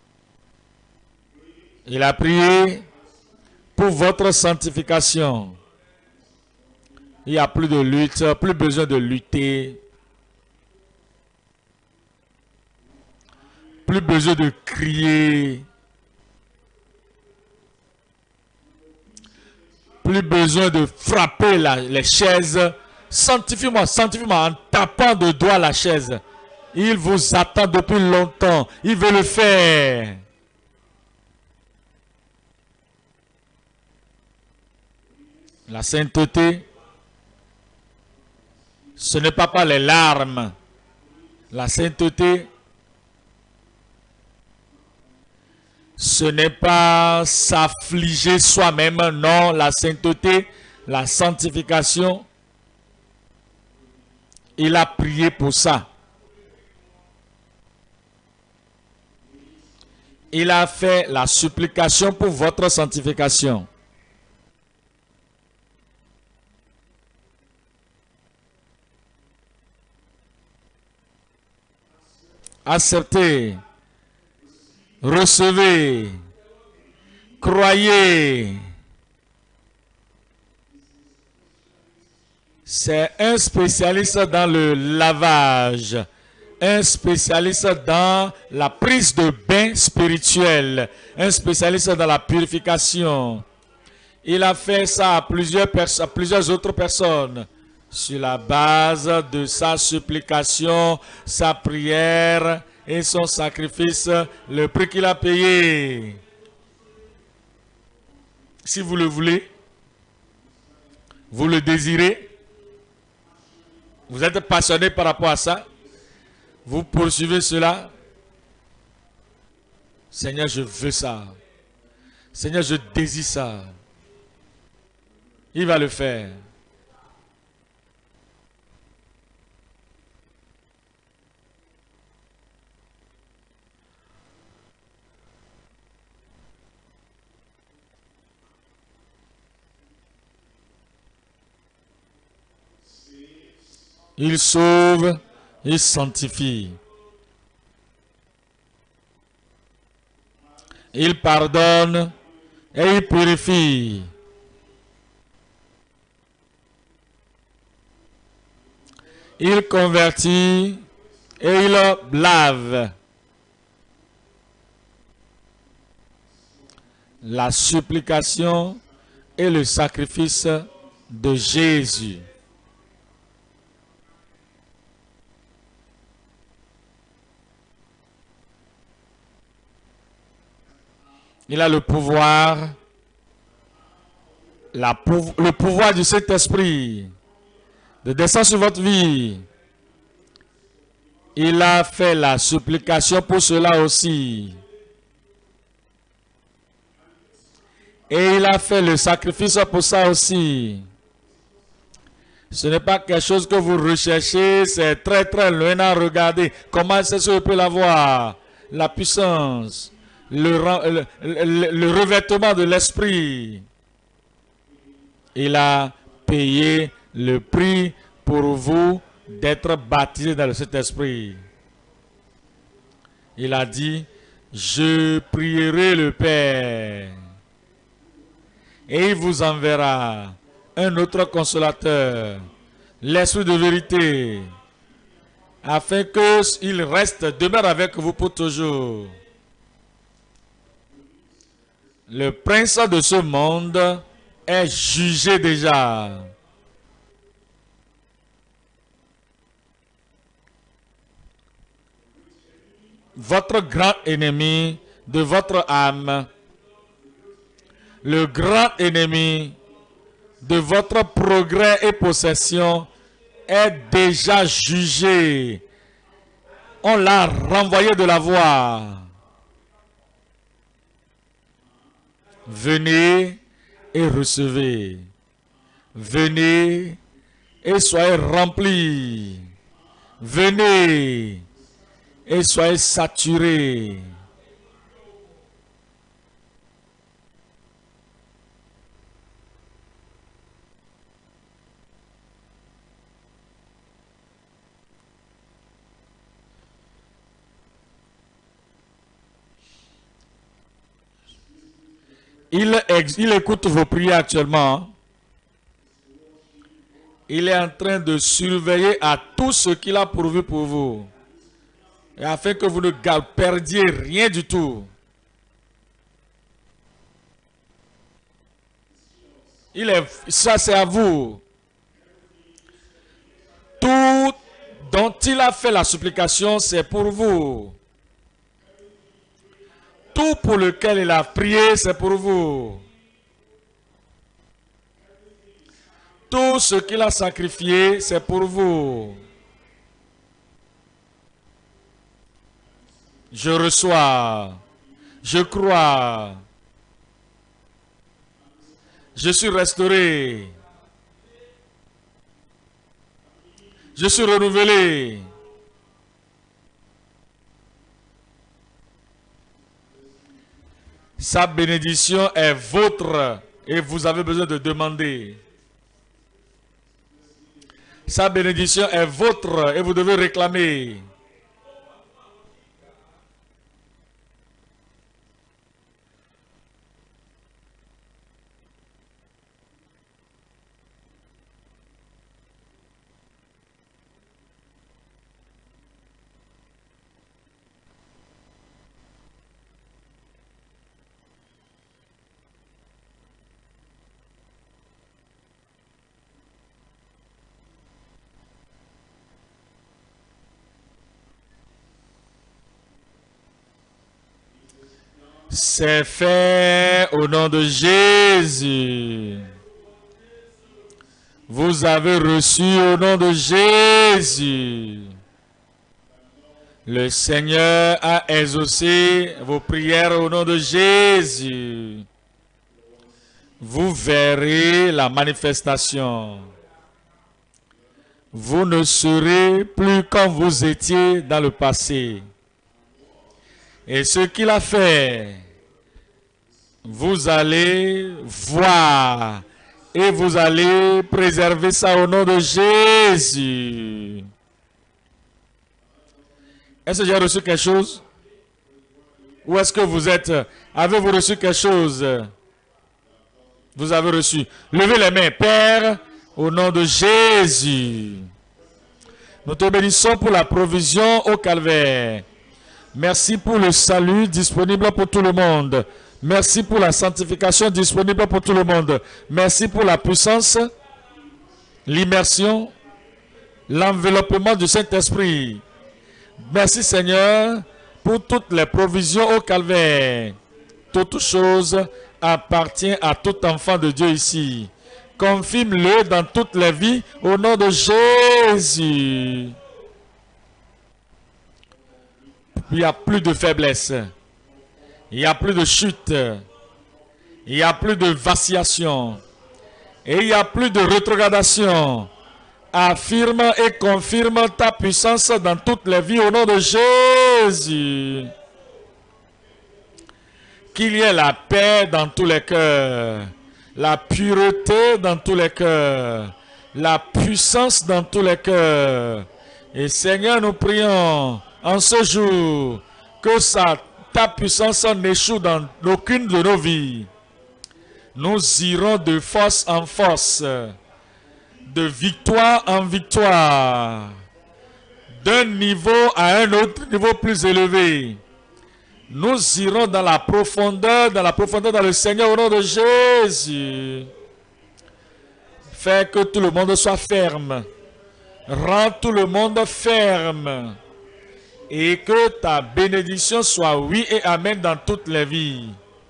Il a prié pour votre sanctification. Il n'y a plus de lutte, plus besoin de lutter. Plus besoin de crier. Plus besoin de frapper la, les chaises. Sanctifie-moi, sanctifie-moi en tapant de doigts la chaise. Il vous attend depuis longtemps. Il veut le faire. La sainteté, ce n'est pas par les larmes. La sainteté, ce n'est pas s'affliger soi-même. Non, la sainteté, la sanctification, il a prié pour ça. Il a fait la supplication pour votre sanctification. Acceptez, recevez, croyez. C'est un spécialiste dans le lavage, un spécialiste dans la prise de bain spirituel, un spécialiste dans la purification. Il a fait ça à plusieurs, à plusieurs autres personnes. Sur la base de sa supplication, sa prière et son sacrifice, le prix qu'il a payé. Si vous le voulez, vous le désirez, vous êtes passionné par rapport à ça, vous poursuivez cela. Seigneur, je veux ça. Seigneur, je désire ça. Il va le faire. Il sauve, il sanctifie. Il pardonne et il purifie. Il convertit et il lave. La supplication et le sacrifice de Jésus. Il a le pouvoir, la, le pouvoir du Saint-Esprit de descendre sur votre vie. Il a fait la supplication pour cela aussi. Et il a fait le sacrifice pour ça aussi. Ce n'est pas quelque chose que vous recherchez, c'est très très loin à regarder. Comment est-ce que je peux l'avoir? La puissance, le, le, le, le revêtement de l'esprit. Il a payé le prix pour vous d'être baptisé dans le Saint-Esprit. Il a dit, je prierai le Père et il vous enverra un autre consolateur, l'Esprit de vérité, afin qu'il reste, demeure avec vous pour toujours. Le prince de ce monde est jugé déjà. Votre grand ennemi de votre âme, le grand ennemi de votre progrès et possession est déjà jugé. On l'a renvoyé de la voie. Venez et recevez. Venez et soyez remplis. Venez et soyez saturés. Il, il écoute vos prières actuellement. Il est en train de surveiller à tout ce qu'il a pourvu pour vous. Et afin que vous ne perdiez rien du tout. Il est, ça c'est à vous. Tout dont il a fait la supplication, c'est pour vous. Tout pour lequel il a prié, c'est pour vous. Tout ce qu'il a sacrifié, c'est pour vous. Je reçois. Je crois. Je suis restauré. Je suis renouvelé. Sa bénédiction est vôtre et vous avez besoin de demander. Sa bénédiction est vôtre et vous devez réclamer. C'est fait au nom de Jésus. Vous avez reçu au nom de Jésus. Le Seigneur a exaucé vos prières au nom de Jésus. Vous verrez la manifestation. Vous ne serez plus comme vous étiez dans le passé. Et ce qu'il a fait, vous allez voir et vous allez préserver ça au nom de Jésus. Est-ce que j'ai reçu quelque chose? Où est-ce que vous êtes? Avez-vous reçu quelque chose? Vous avez reçu. Levez les mains, Père, au nom de Jésus. Nous te bénissons pour la provision au calvaire. Merci pour le salut disponible pour tout le monde. Merci pour la sanctification disponible pour tout le monde. Merci pour la puissance, l'immersion, l'enveloppement du Saint-Esprit. Merci Seigneur pour toutes les provisions au calvaire. Toute chose appartient à tout enfant de Dieu ici. Confirme-le dans toutes les vies au nom de Jésus. Il n'y a plus de faiblesse. Il n'y a plus de chute. Il n'y a plus de vacillation. Et il n'y a plus de rétrogradation. Affirme et confirme ta puissance dans toutes les vies au nom de Jésus. Qu'il y ait la paix dans tous les cœurs. La pureté dans tous les cœurs. La puissance dans tous les cœurs. Et Seigneur, nous prions en ce jour, que ça, ta puissance n'échoue dans aucune de nos vies. Nous irons de force en force, de victoire en victoire, d'un niveau à un autre niveau plus élevé. Nous irons dans la profondeur, dans la profondeur dans le Seigneur au nom de Jésus. Fais que tout le monde soit ferme. Rends tout le monde ferme. Et que ta bénédiction soit oui et amen dans toutes les vies.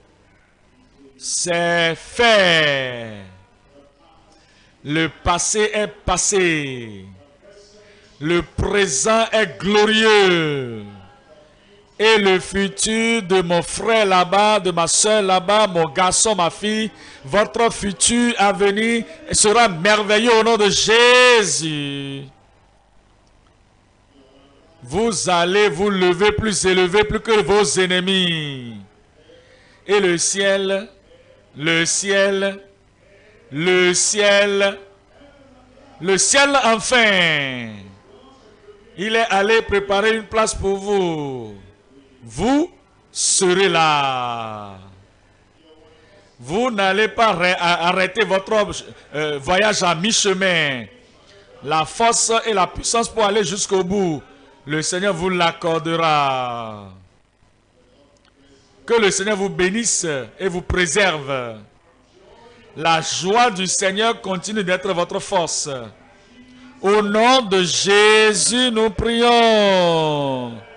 C'est fait. Le passé est passé. Le présent est glorieux. Et le futur de mon frère là-bas, de ma soeur là-bas, mon garçon, ma fille, votre futur avenir sera merveilleux au nom de Jésus. Vous allez vous lever plus élevé, plus que vos ennemis. Et le ciel, le ciel, le ciel, le ciel enfin, il est allé préparer une place pour vous. Vous serez là. Vous n'allez pas arrêter votre euh, voyage à mi-chemin. La force et la puissance pour aller jusqu'au bout, le Seigneur vous l'accordera. Que le Seigneur vous bénisse et vous préserve. La joie du Seigneur continue d'être votre force. Au nom de Jésus, nous prions.